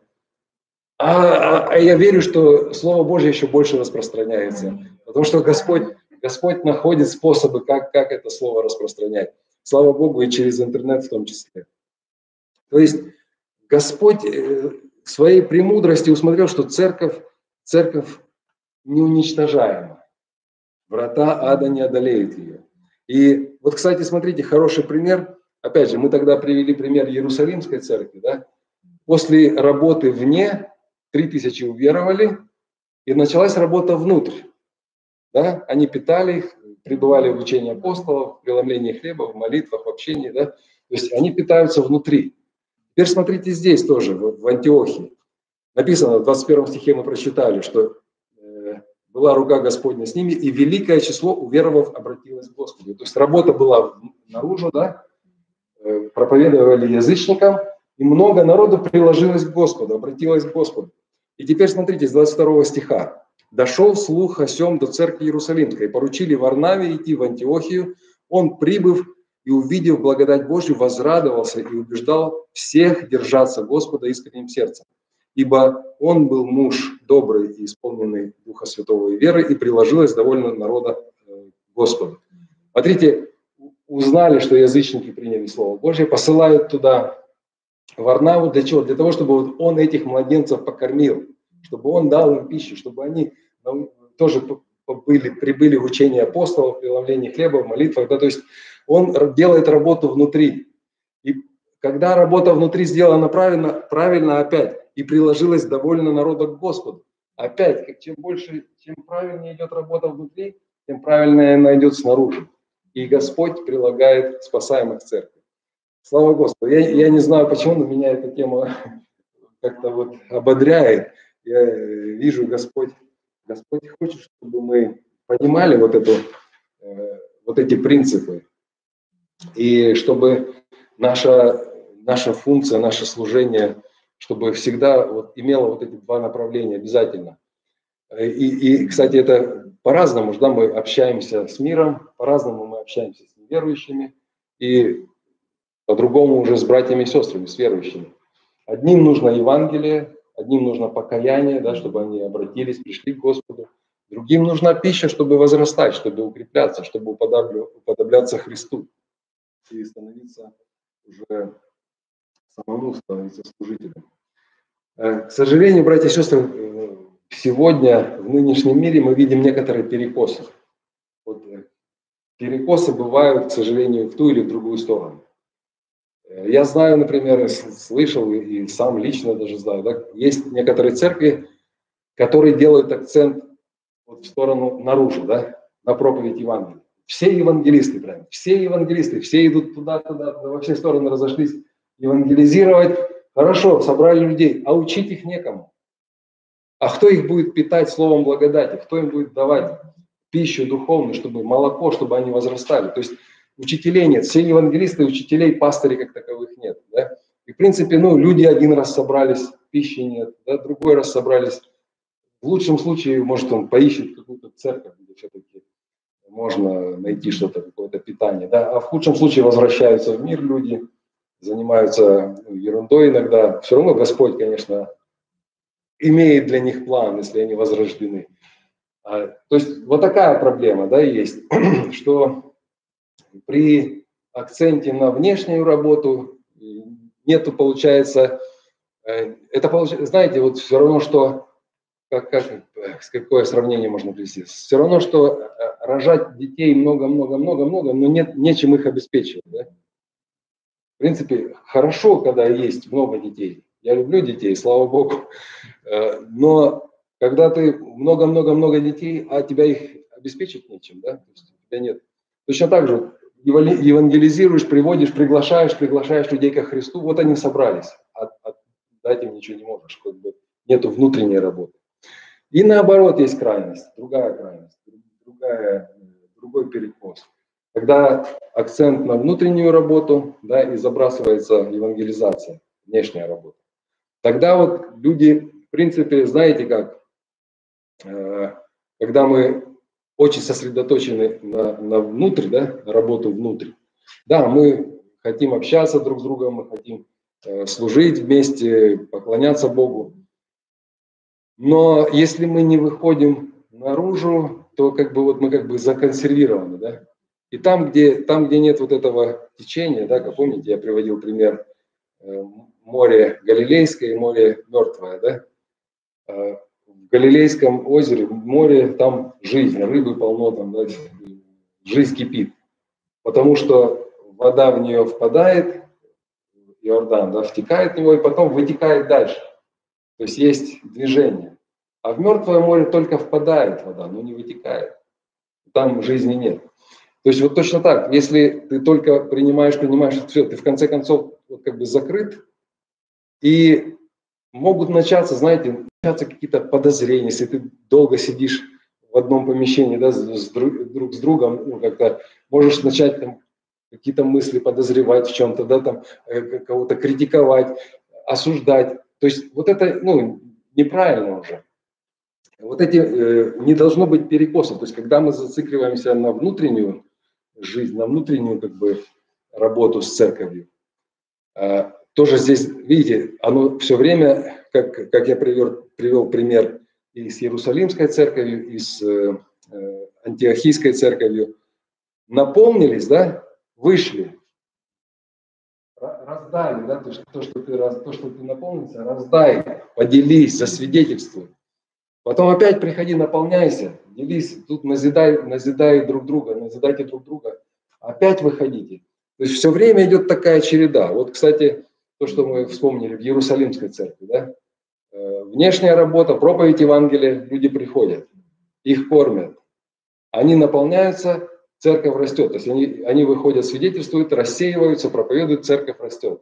А, а я верю, что Слово Божье еще больше распространяется, потому что Господь, Господь находит способы, как, как это Слово распространять. Слава Богу, и через интернет в том числе. То есть Господь в своей премудрости усмотрел, что церковь, церковь неуничтожаема. Врата ада не одолеют ее. И вот, кстати, смотрите, хороший пример. Опять же, мы тогда привели пример Иерусалимской церкви. Да? После работы вне три тысячи уверовали, и началась работа внутрь. Да? Они питали их, пребывали в учении апостолов, в преломлении хлеба, в молитвах, в общении. Да? То есть они питаются внутри. Теперь смотрите здесь тоже, в, в Антиохии. Написано, в двадцать первом стихе мы прочитали, что э, была рука Господня с ними, и великое число уверовав обратилось к Господу. То есть работа была наружу, да? э, проповедовали язычникам, и много народу приложилось к Господу, обратилось к Господу. И теперь смотрите, с двадцать второго стиха. «Дошел слух о сем до церкви Иерусалимской, поручили Варнаве идти в Антиохию. Он, прибыв и увидев благодать Божью, возрадовался и убеждал всех держаться Господа искренним сердцем. Ибо он был муж добрый и исполненный Духа Святого и веры, и приложилось довольно народа к Господу». Смотрите, узнали, что язычники приняли Слово Божье, посылают туда Варнаву для чего? Для того, чтобы вот он этих младенцев покормил, чтобы он дал им пищу, чтобы они тоже были, прибыли в учение апостолов, в преломлении хлеба, в молитвах. Да, то есть он делает работу внутри. И когда работа внутри сделана правильно, правильно опять, и приложилось довольно народа к Господу. Опять, как чем больше, чем правильнее идет работа внутри, тем правильнее она идет снаружи. И Господь прилагает спасаемых к церкви. Слава Господу. Я, я не знаю, почему, но меня эта тема как-то вот ободряет. Я вижу, Господь, Господь хочет, чтобы мы понимали вот, эту, вот эти принципы. И чтобы наша, наша функция, наше служение, чтобы всегда вот имело вот эти два направления обязательно. И, и кстати, это по-разному, да, мы общаемся с миром, по-разному мы общаемся с неверующими. И по-другому уже с братьями и сестрами, с верующими. Одним нужно Евангелие, одним нужно покаяние, да, чтобы они обратились, пришли к Господу. Другим нужна пища, чтобы возрастать, чтобы укрепляться, чтобы уподобляться Христу и становиться уже самому, становиться служителем. К сожалению, братья и сестры, сегодня в нынешнем мире мы видим некоторые перекосы. Вот перекосы бывают, к сожалению, в ту или в другую сторону. Я знаю, например, слышал и сам лично даже знаю, да, есть некоторые церкви, которые делают акцент вот в сторону наружу, да, на проповедь Евангелия. Все евангелисты, прям, все евангелисты, все идут туда-туда, во все стороны разошлись евангелизировать. Хорошо, собрали людей, а учить их некому. А кто их будет питать словом благодати? Кто им будет давать пищу духовную, чтобы молоко, чтобы они возрастали? То есть учителей нет, все евангелисты, учителей, пастырей как таковых нет. Да? И в принципе, ну, люди один раз собрались, пищи нет, да? Другой раз собрались. В лучшем случае, может, он поищет какую-то церковь, где все-таки можно найти что-то, какое-то питание. Да? А в худшем случае возвращаются в мир люди, занимаются ерундой иногда. Все равно Господь, конечно, имеет для них план, если они возрождены. А, то есть вот такая проблема, да, есть, что при акценте на внешнюю работу нету, получается, это, получается, знаете, вот все равно, что, как, как, какое сравнение можно привести, все равно, что рожать детей много-много-много-много, но нет, нечем их обеспечивать, да? В принципе, хорошо, когда есть много детей. Я люблю детей, слава Богу. Но когда ты много-много-много детей, а тебя их обеспечить нечем, да? То есть у тебя нет. Точно так же евангелизируешь, приводишь, приглашаешь, приглашаешь людей ко Христу, вот они собрались, а, а дать им ничего не можешь, как бы нету внутренней работы. И наоборот есть крайность, другая крайность, другая, другой перекос. Когда акцент на внутреннюю работу, да, и забрасывается евангелизация, внешняя работа. Тогда вот люди, в принципе, знаете как, э, когда мы очень сосредоточены на, на внутрь, да, на работу внутрь, да, мы хотим общаться друг с другом, мы хотим э, служить вместе, поклоняться Богу. Но если мы не выходим наружу, то как бы вот мы как бы законсервированы, да. И там, где, там, где нет вот этого течения, да, как помните, я приводил пример э, море Галилейское и море Мертвое, да. Э, в Галилейском озере, в море, там жизнь, рыбы полно, там, да, жизнь кипит. Потому что вода в нее впадает, Иордан, да, втекает в него и потом вытекает дальше. То есть есть движение. А в Мертвое море только впадает вода, но не вытекает. Там жизни нет. То есть вот точно так, если ты только принимаешь, принимаешь, все, ты в конце концов вот как бы закрыт, и могут начаться, знаете, начаться какие-то подозрения, если ты долго сидишь в одном помещении, да, с, с, друг с другом, ну, как-то можешь начать там какие-то мысли подозревать в чем-то, да, там кого-то критиковать, осуждать. То есть вот это, ну, неправильно уже. Вот эти э, не должно быть перекосов. То есть когда мы зацикливаемся на внутреннюю жизнь, на внутреннюю как бы работу с церковью, э, тоже здесь, видите, оно все время, как, как я привел, привел пример и с Иерусалимской церковью, и с э, Антиохийской церковью, наполнились, да, вышли, раздали, да, то, что, то, что ты, то, что ты наполнился, раздай, поделись, засвидетельствуй. Потом опять приходи, наполняйся, делись, тут назидай, назидай друг друга, назидайте друг друга, опять выходите. То есть все время идет такая череда. Вот, кстати, то, что мы вспомнили в Иерусалимской церкви, да? Внешняя работа, проповедь Евангелия, люди приходят, их кормят, они наполняются, церковь растет. То есть они, они выходят, свидетельствуют, рассеиваются, проповедуют, церковь растет.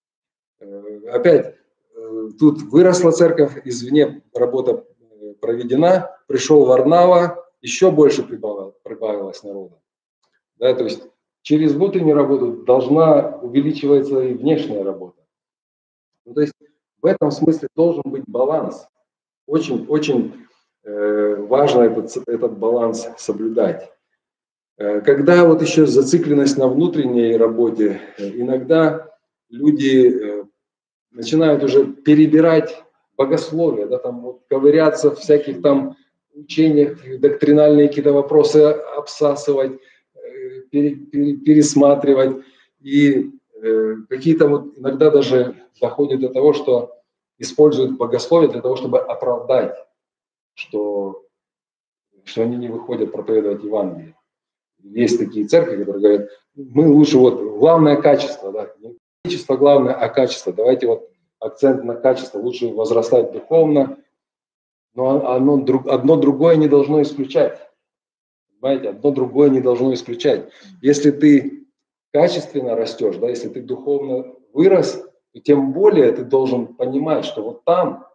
Опять, тут выросла церковь, извне работа проведена, пришел Варнава, еще больше прибавилось, прибавилось народа. Да, то есть через внутреннюю работу должна увеличиваться и внешняя работа. Ну, то есть в этом смысле должен быть баланс. Очень, очень э, важно этот, этот баланс соблюдать. Э, когда вот еще зацикленность на внутренней работе, э, иногда люди э, начинают уже перебирать богословие, да, там вот ковыряться в всяких там учениях, доктринальные какие-то вопросы обсасывать, пере, пере, пересматривать. И э, какие-то вот иногда даже доходит до того, что используют богословие для того, чтобы оправдать, что, что они не выходят проповедовать Евангелие. Есть такие церкви, которые говорят, мы лучше, вот, главное качество, да, не количество главное, а качество. Давайте вот акцент на качество, лучше возрастать духовно, но оно, одно другое не должно исключать. Понимаете, одно другое не должно исключать. Если ты качественно растешь, да, если ты духовно вырос, то тем более ты должен понимать, что вот там,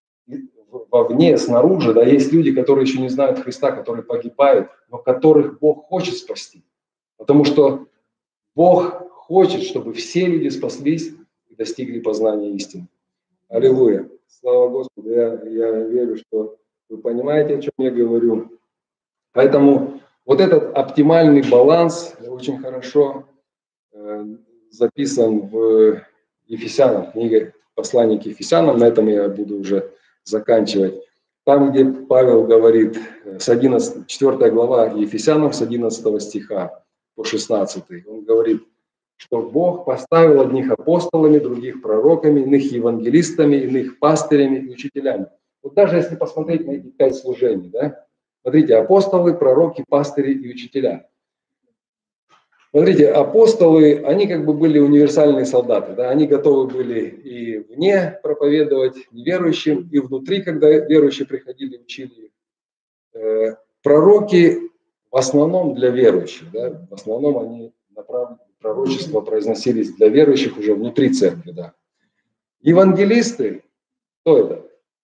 вовне, снаружи, да, есть люди, которые еще не знают Христа, которые погибают, но которых Бог хочет спасти. Потому что Бог хочет, чтобы все люди спаслись и достигли познания истины. Аллилуйя. Слава Господу. Я, я верю, что вы понимаете, о чем я говорю. Поэтому вот этот оптимальный баланс очень хорошо э, записан в Ефесянам, книге «Послание к Ефесянам», на этом я буду уже заканчивать. Там, где Павел говорит, с одиннадцатого, четвёртая глава Ефесянам, с одиннадцатого стиха по шестнадцатый, он говорит, что Бог поставил одних апостолами, других пророками, иных евангелистами, иных пастырями и учителями. Вот даже если посмотреть на эти пять служений, да, смотрите, апостолы, пророки, пастыри и учителя. Смотрите, апостолы, они как бы были универсальные солдаты, да, они готовы были и вне проповедовать неверующим, и внутри, когда верующие приходили, учили их. Пророки в основном для верующих, да, в основном они направлены, пророчества произносились для верующих уже внутри церкви, да. Евангелисты, кто это?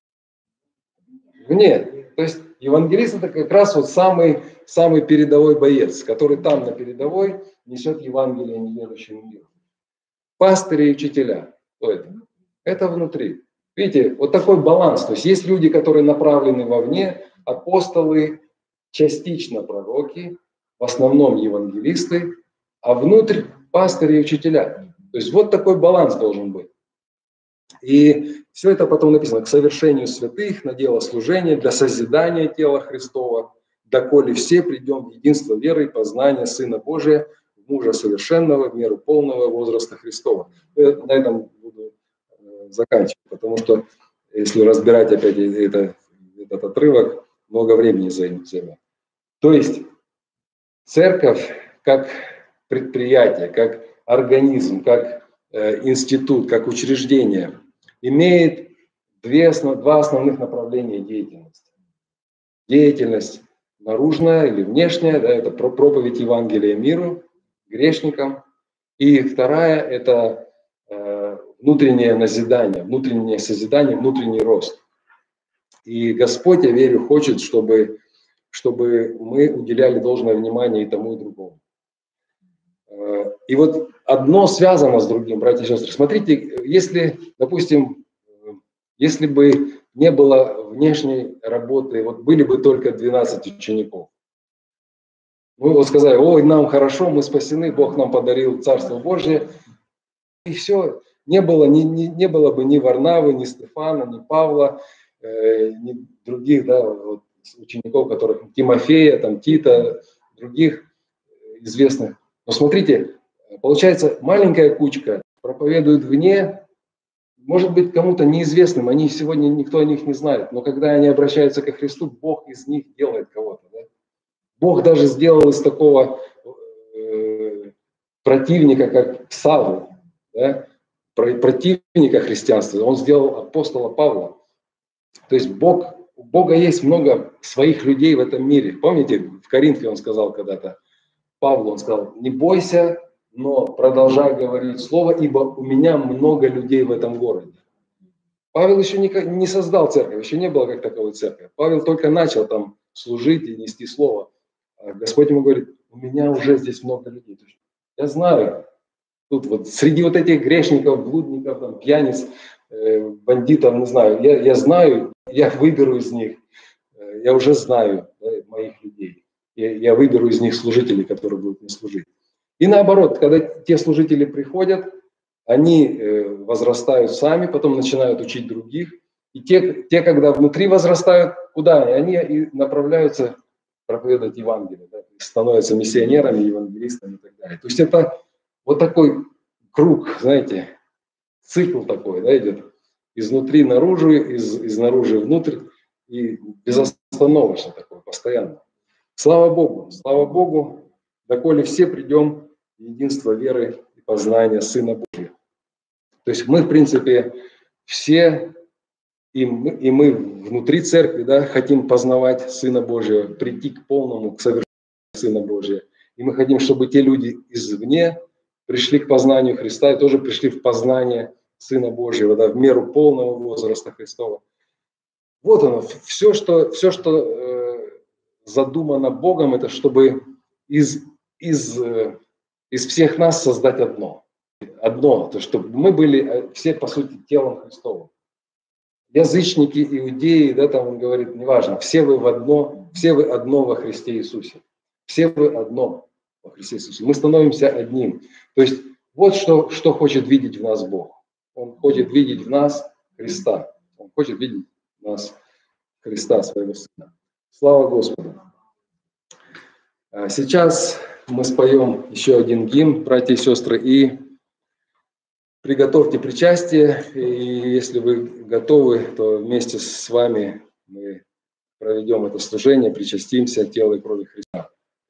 Вне. То есть евангелист это как раз вот самый, самый передовой боец, который там на передовой несет Евангелие неверующему миру. Пастыри и учителя, кто это? Это внутри. Видите, вот такой баланс. То есть есть люди, которые направлены вовне, апостолы, частично пророки, в основном евангелисты, а внутрь пастыри и учителя. То есть вот такой баланс должен быть. И все это потом написано к совершению святых, на дело служения, для созидания тела Христова, доколе все придем в единство веры и познания Сына Божия, мужа совершенного, в меру полного возраста Христова. Я на этом буду заканчивать, потому что если разбирать опять это, этот отрывок, много времени займет. То есть церковь как предприятие, как организм, как э, институт, как учреждение имеет две, два основных направления деятельности. Деятельность наружная или внешняя, да, это проповедь Евангелия миру, грешникам. И вторая – это э, внутреннее назидание, внутреннее созидание, внутренний рост. И Господь, я верю, хочет, чтобы, чтобы мы уделяли должное внимание и тому, и другому. И вот одно связано с другим, братья и сестры. Смотрите, если, допустим, если бы не было внешней работы, вот были бы только двенадцать учеников. Вы вот сказали, ой, нам хорошо, мы спасены, Бог нам подарил Царство Божие. И все, не было, не, не, не было бы ни Варнавы, ни Стефана, ни Павла, э, ни других, да, вот, учеников, которых Тимофея, там, Тита, других известных. Но смотрите, получается, маленькая кучка проповедует вне, может быть, кому-то неизвестным, они сегодня, никто о них не знает, но когда они обращаются ко Христу, Бог из них делает кого-то. Да? Бог даже сделал из такого э, противника, как Савл, да? Противника христианства, он сделал апостола Павла. То есть Бог, у Бога есть много своих людей в этом мире. Помните, в Коринфе он сказал когда-то, Павлу он сказал, не бойся, но продолжай говорить слово, ибо у меня много людей в этом городе. Павел еще не, не создал церковь, еще не было как таковой церкви. Павел только начал там служить и нести слово. А Господь ему говорит, у меня уже здесь много людей. Я знаю, тут вот среди вот этих грешников, блудников, там, пьяниц, э, бандитов, не знаю, я, я знаю, я выберу из них, э, я уже знаю, да, моих людей. Я, я выберу из них служителей, которые будут мне служить. И наоборот, когда те служители приходят, они э, возрастают сами, потом начинают учить других. И те, те, когда внутри возрастают, куда они? Они и направляются проповедовать Евангелие, да, становятся миссионерами, евангелистами и так далее. То есть это вот такой круг, знаете, цикл такой, да, идет изнутри наружу, из, изнаружи внутрь, и безостановочно такой, постоянно. Слава Богу, слава Богу, доколе все придем в единство веры и познания Сына Божия. То есть мы, в принципе, все, и мы, и мы внутри церкви, да, хотим познавать Сына Божия, прийти к полному, к совершенному Сына Божия. И мы хотим, чтобы те люди извне пришли к познанию Христа и тоже пришли в познание Сына Божьего, да, в меру полного возраста Христова. Вот оно, все, что, все, что э, задумано Богом, это чтобы из, из, э, из всех нас создать одно. Одно, то, чтобы мы были все, по сути, телом Христовым. Язычники, иудеи, да, там он говорит, неважно, все вы в одно, все вы одно во Христе Иисусе. Все вы одно во Христе Иисусе. Мы становимся одним. То есть вот что, что хочет видеть в нас Бог. Он хочет видеть в нас Христа. Он хочет видеть в нас Христа, своего Сына. Слава Господу. Сейчас мы споем еще один гимн, братья и сестры, и приготовьте причастие. И если вы готовы, то вместе с вами мы проведем это служение, причастимся телу и крови Христа.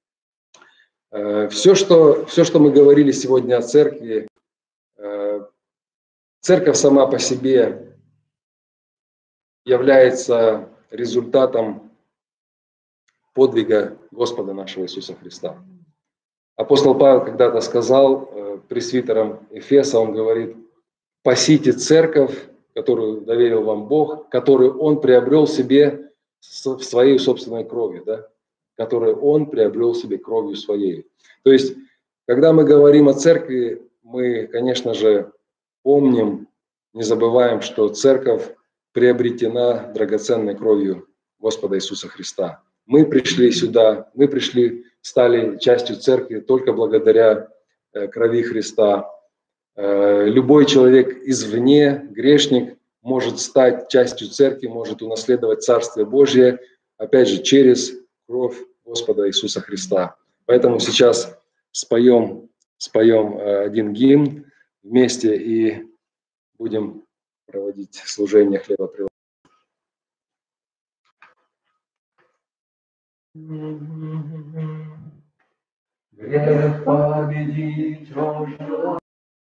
Все что, все, что мы говорили сегодня о церкви, церковь сама по себе является результатом подвига Господа нашего Иисуса Христа. Апостол Павел когда-то сказал пресвитерам Эфеса, он говорит: «Пасите церковь, которую доверил вам Бог, которую Он приобрел себе в своей собственной крови», да? Которую Он приобрел себе кровью своей. То есть, когда мы говорим о церкви, мы, конечно же, помним, не забываем, что церковь приобретена драгоценной кровью Господа Иисуса Христа. Мы пришли сюда, мы пришли, стали частью церкви только благодаря крови Христа. Любой человек извне, грешник, может стать частью церкви, может унаследовать Царствие Божье, опять же, через кровь Господа Иисуса Христа. Поэтому сейчас споем, споем один гимн вместе и будем проводить служение хлебопреломления. Грех победить можно,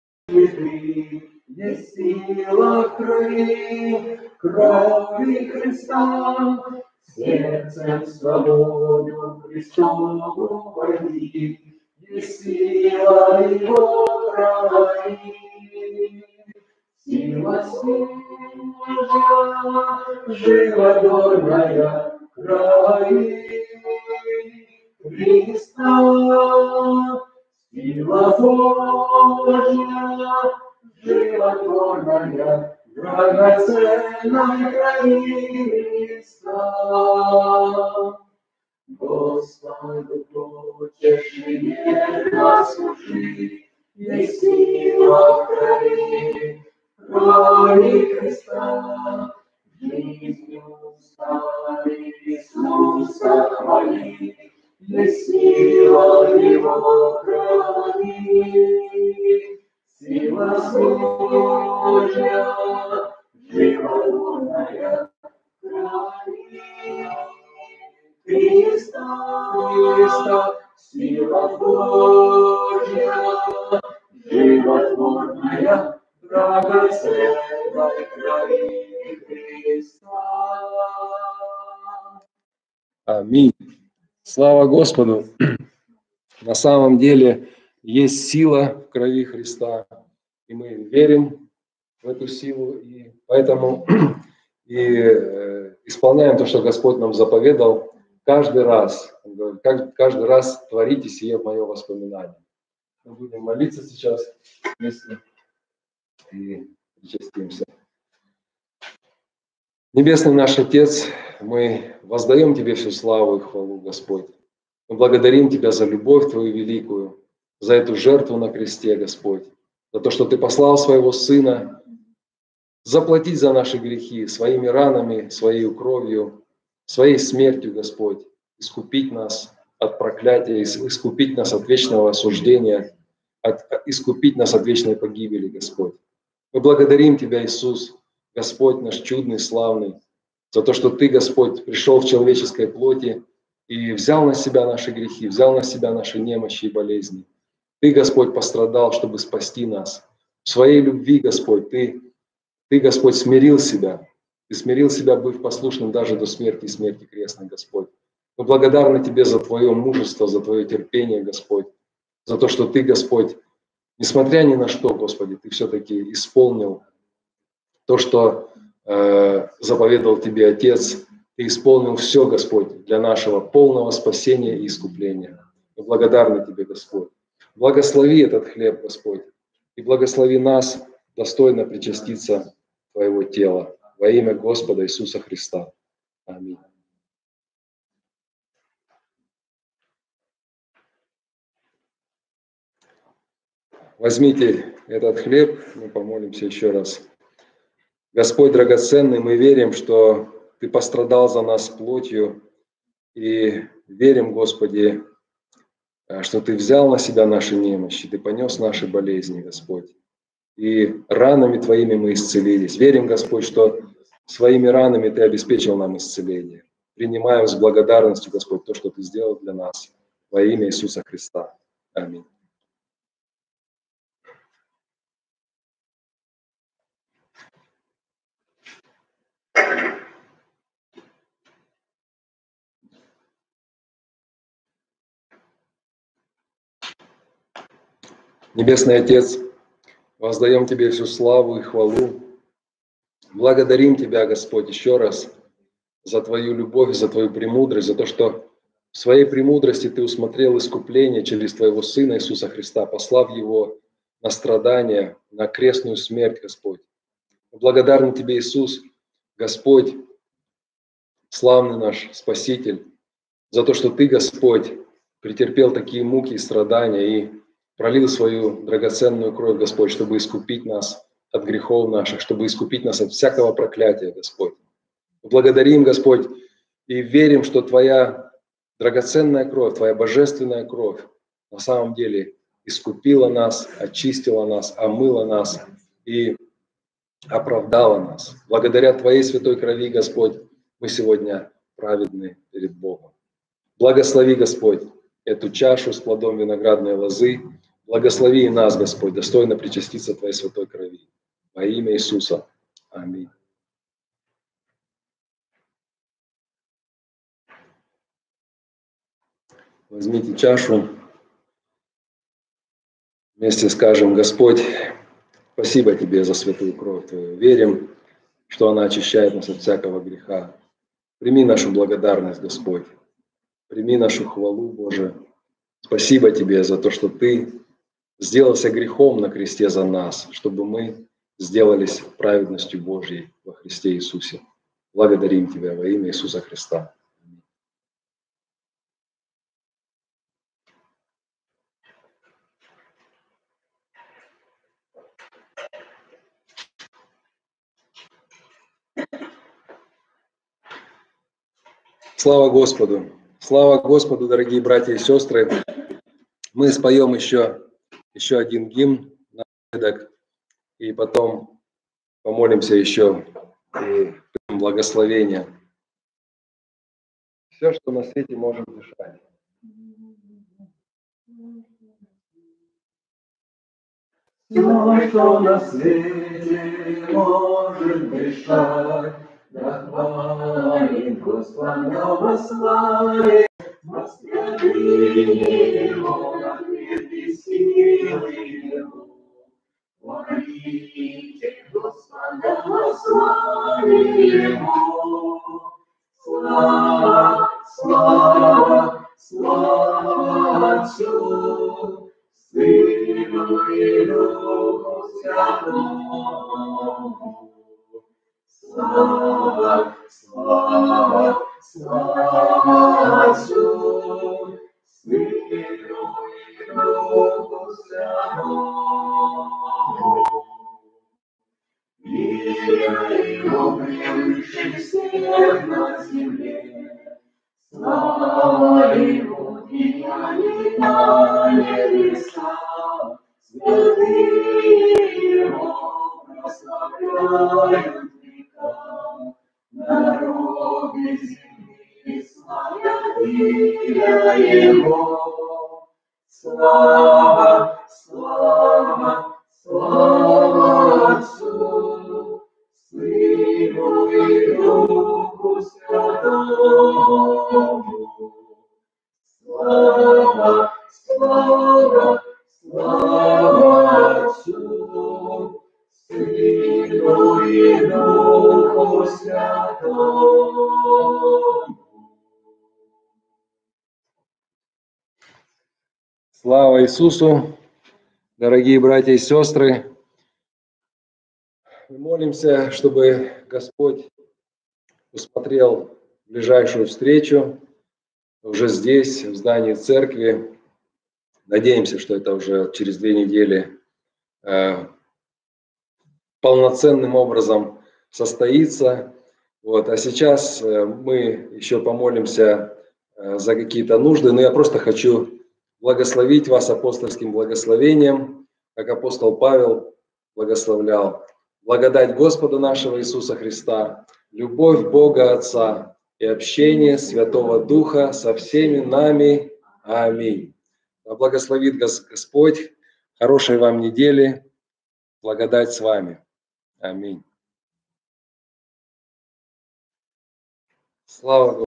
есть сила крови, крови Христа, сердцем свободу Христову войти, есть сила Его крови. Сила Божья, животворная крови Христа, сила Божья, животворная, драгоценной крови Христа. Господу хочешь верно служить, есть сила крови, крови Христа, жизнью устами Иисуса хвали, есть сила Его крови, сила Божья, животворная крови Христа, Христа, сила Божья, животворная, драгоценной крови Христа. Аминь. Слава Господу. На самом деле есть сила в крови Христа, и мы верим в эту силу, и поэтому и э, исполняем то, что Господь нам заповедал каждый раз. Он говорит, каждый раз творите сие в мое воспоминание. Мы будем молиться сейчас вместе и причастимся. Небесный наш Отец, мы воздаем Тебе всю славу и хвалу, Господь. Мы благодарим Тебя за любовь Твою великую, за эту жертву на кресте, Господь, за то, что Ты послал Своего Сына заплатить за наши грехи своими ранами, Своей кровью, Своей смертью, Господь, искупить нас от проклятия, искупить нас от вечного осуждения, от, искупить нас от вечной погибели, Господь. Мы благодарим Тебя, Иисус, Господь наш чудный, славный, за то, что Ты, Господь, пришел в человеческой плоти и взял на себя наши грехи, взял на себя наши немощи и болезни. Ты, Господь, пострадал, чтобы спасти нас. В Своей любви, Господь, Ты, Ты, Господь, смирил себя. Ты смирил себя, быв послушным даже до смерти и смерти крестной, Господь. Мы благодарны Тебе за Твое мужество, за Твое терпение, Господь, за то, что Ты, Господь, несмотря ни на что, Господи, Ты все-таки исполнил то, что э, заповедовал Тебе Отец. Ты исполнил все, Господь, для нашего полного спасения и искупления. Мы благодарны Тебе, Господь. Благослови этот хлеб, Господь, и благослови нас достойно причаститься Твоего тела. Во имя Господа Иисуса Христа. Аминь. Возьмите этот хлеб, мы помолимся еще раз. Господь драгоценный, мы верим, что Ты пострадал за нас плотью, и верим, Господи, что Ты взял на себя наши немощи, Ты понес наши болезни, Господь. И ранами Твоими мы исцелились. Верим, Господь, что своими ранами Ты обеспечил нам исцеление. Принимаем с благодарностью, Господь, то, что Ты сделал для нас во имя Иисуса Христа. Аминь. Небесный Отец, воздаем Тебе всю славу и хвалу. Благодарим Тебя, Господь, еще раз за Твою любовь, за Твою премудрость, за то, что в Своей премудрости Ты усмотрел искупление через Твоего Сына Иисуса Христа, послав Его на страдания, на крестную смерть, Господь. Благодарен Тебе, Иисус, Господь, славный наш Спаситель, за то, что Ты, Господь, претерпел такие муки и страдания и пролил свою драгоценную кровь, Господь, чтобы искупить нас от грехов наших, чтобы искупить нас от всякого проклятия, Господь. Благодарим, Господь, и верим, что Твоя драгоценная кровь, Твоя божественная кровь на самом деле искупила нас, очистила нас, омыла нас и оправдала нас. Благодаря Твоей святой крови, Господь, мы сегодня праведны перед Богом. Благослови, Господь, эту чашу с плодом виноградной лозы. Благослови и нас, Господь, достойно причаститься Твоей святой крови. Во имя Иисуса. Аминь. Возьмите чашу. Вместе скажем: Господь, спасибо Тебе за святую кровь Твою. Верим, что она очищает нас от всякого греха. Прими нашу благодарность, Господь. Прими нашу хвалу, Боже. Спасибо Тебе за то, что Ты сделался грехом на кресте за нас, чтобы мы сделались праведностью Божьей во Христе Иисусе. Благодарим Тебя во имя Иисуса Христа. Слава Господу! Слава Господу, дорогие братья и сестры! Мы споем еще, еще один гимн напоследок, и потом помолимся еще и примем благословение. Все, что на свете может дышать. Все, что на свете может дышать, да хвалит Господа во славе, восхвали Его на крепкие силы Его. Хвалите Господа во славе Его. Слава, слава, слава Отцу, Сыну и Духу Святому. Слава, слава, слава Отцу, Сыну и Духу Святому. Мир Его превыше всех на земле, слава Его деяний на небесах, святые Его прославляют века, народы земли славят имя Его. Слава, слава, слава Отцу, Сыну и Духу Святому. Слава, слава, слава Отцу, Сыну и Духу Святому. Слава Иисусу! Дорогие братья и сестры, мы молимся, чтобы Господь усмотрел ближайшую встречу уже здесь, в здании церкви. Надеемся, что это уже через две недели э, полноценным образом состоится. Вот. А сейчас э, мы еще помолимся э, за какие-то нужды, но я просто хочу благословить вас апостольским благословением, как апостол Павел благословлял. Благодать Господа нашего Иисуса Христа, любовь Бога Отца и общение Святого Духа со всеми нами. Аминь. Да благословит Господь. Хорошей вам недели. Благодать с вами. Аминь. Слава Господу.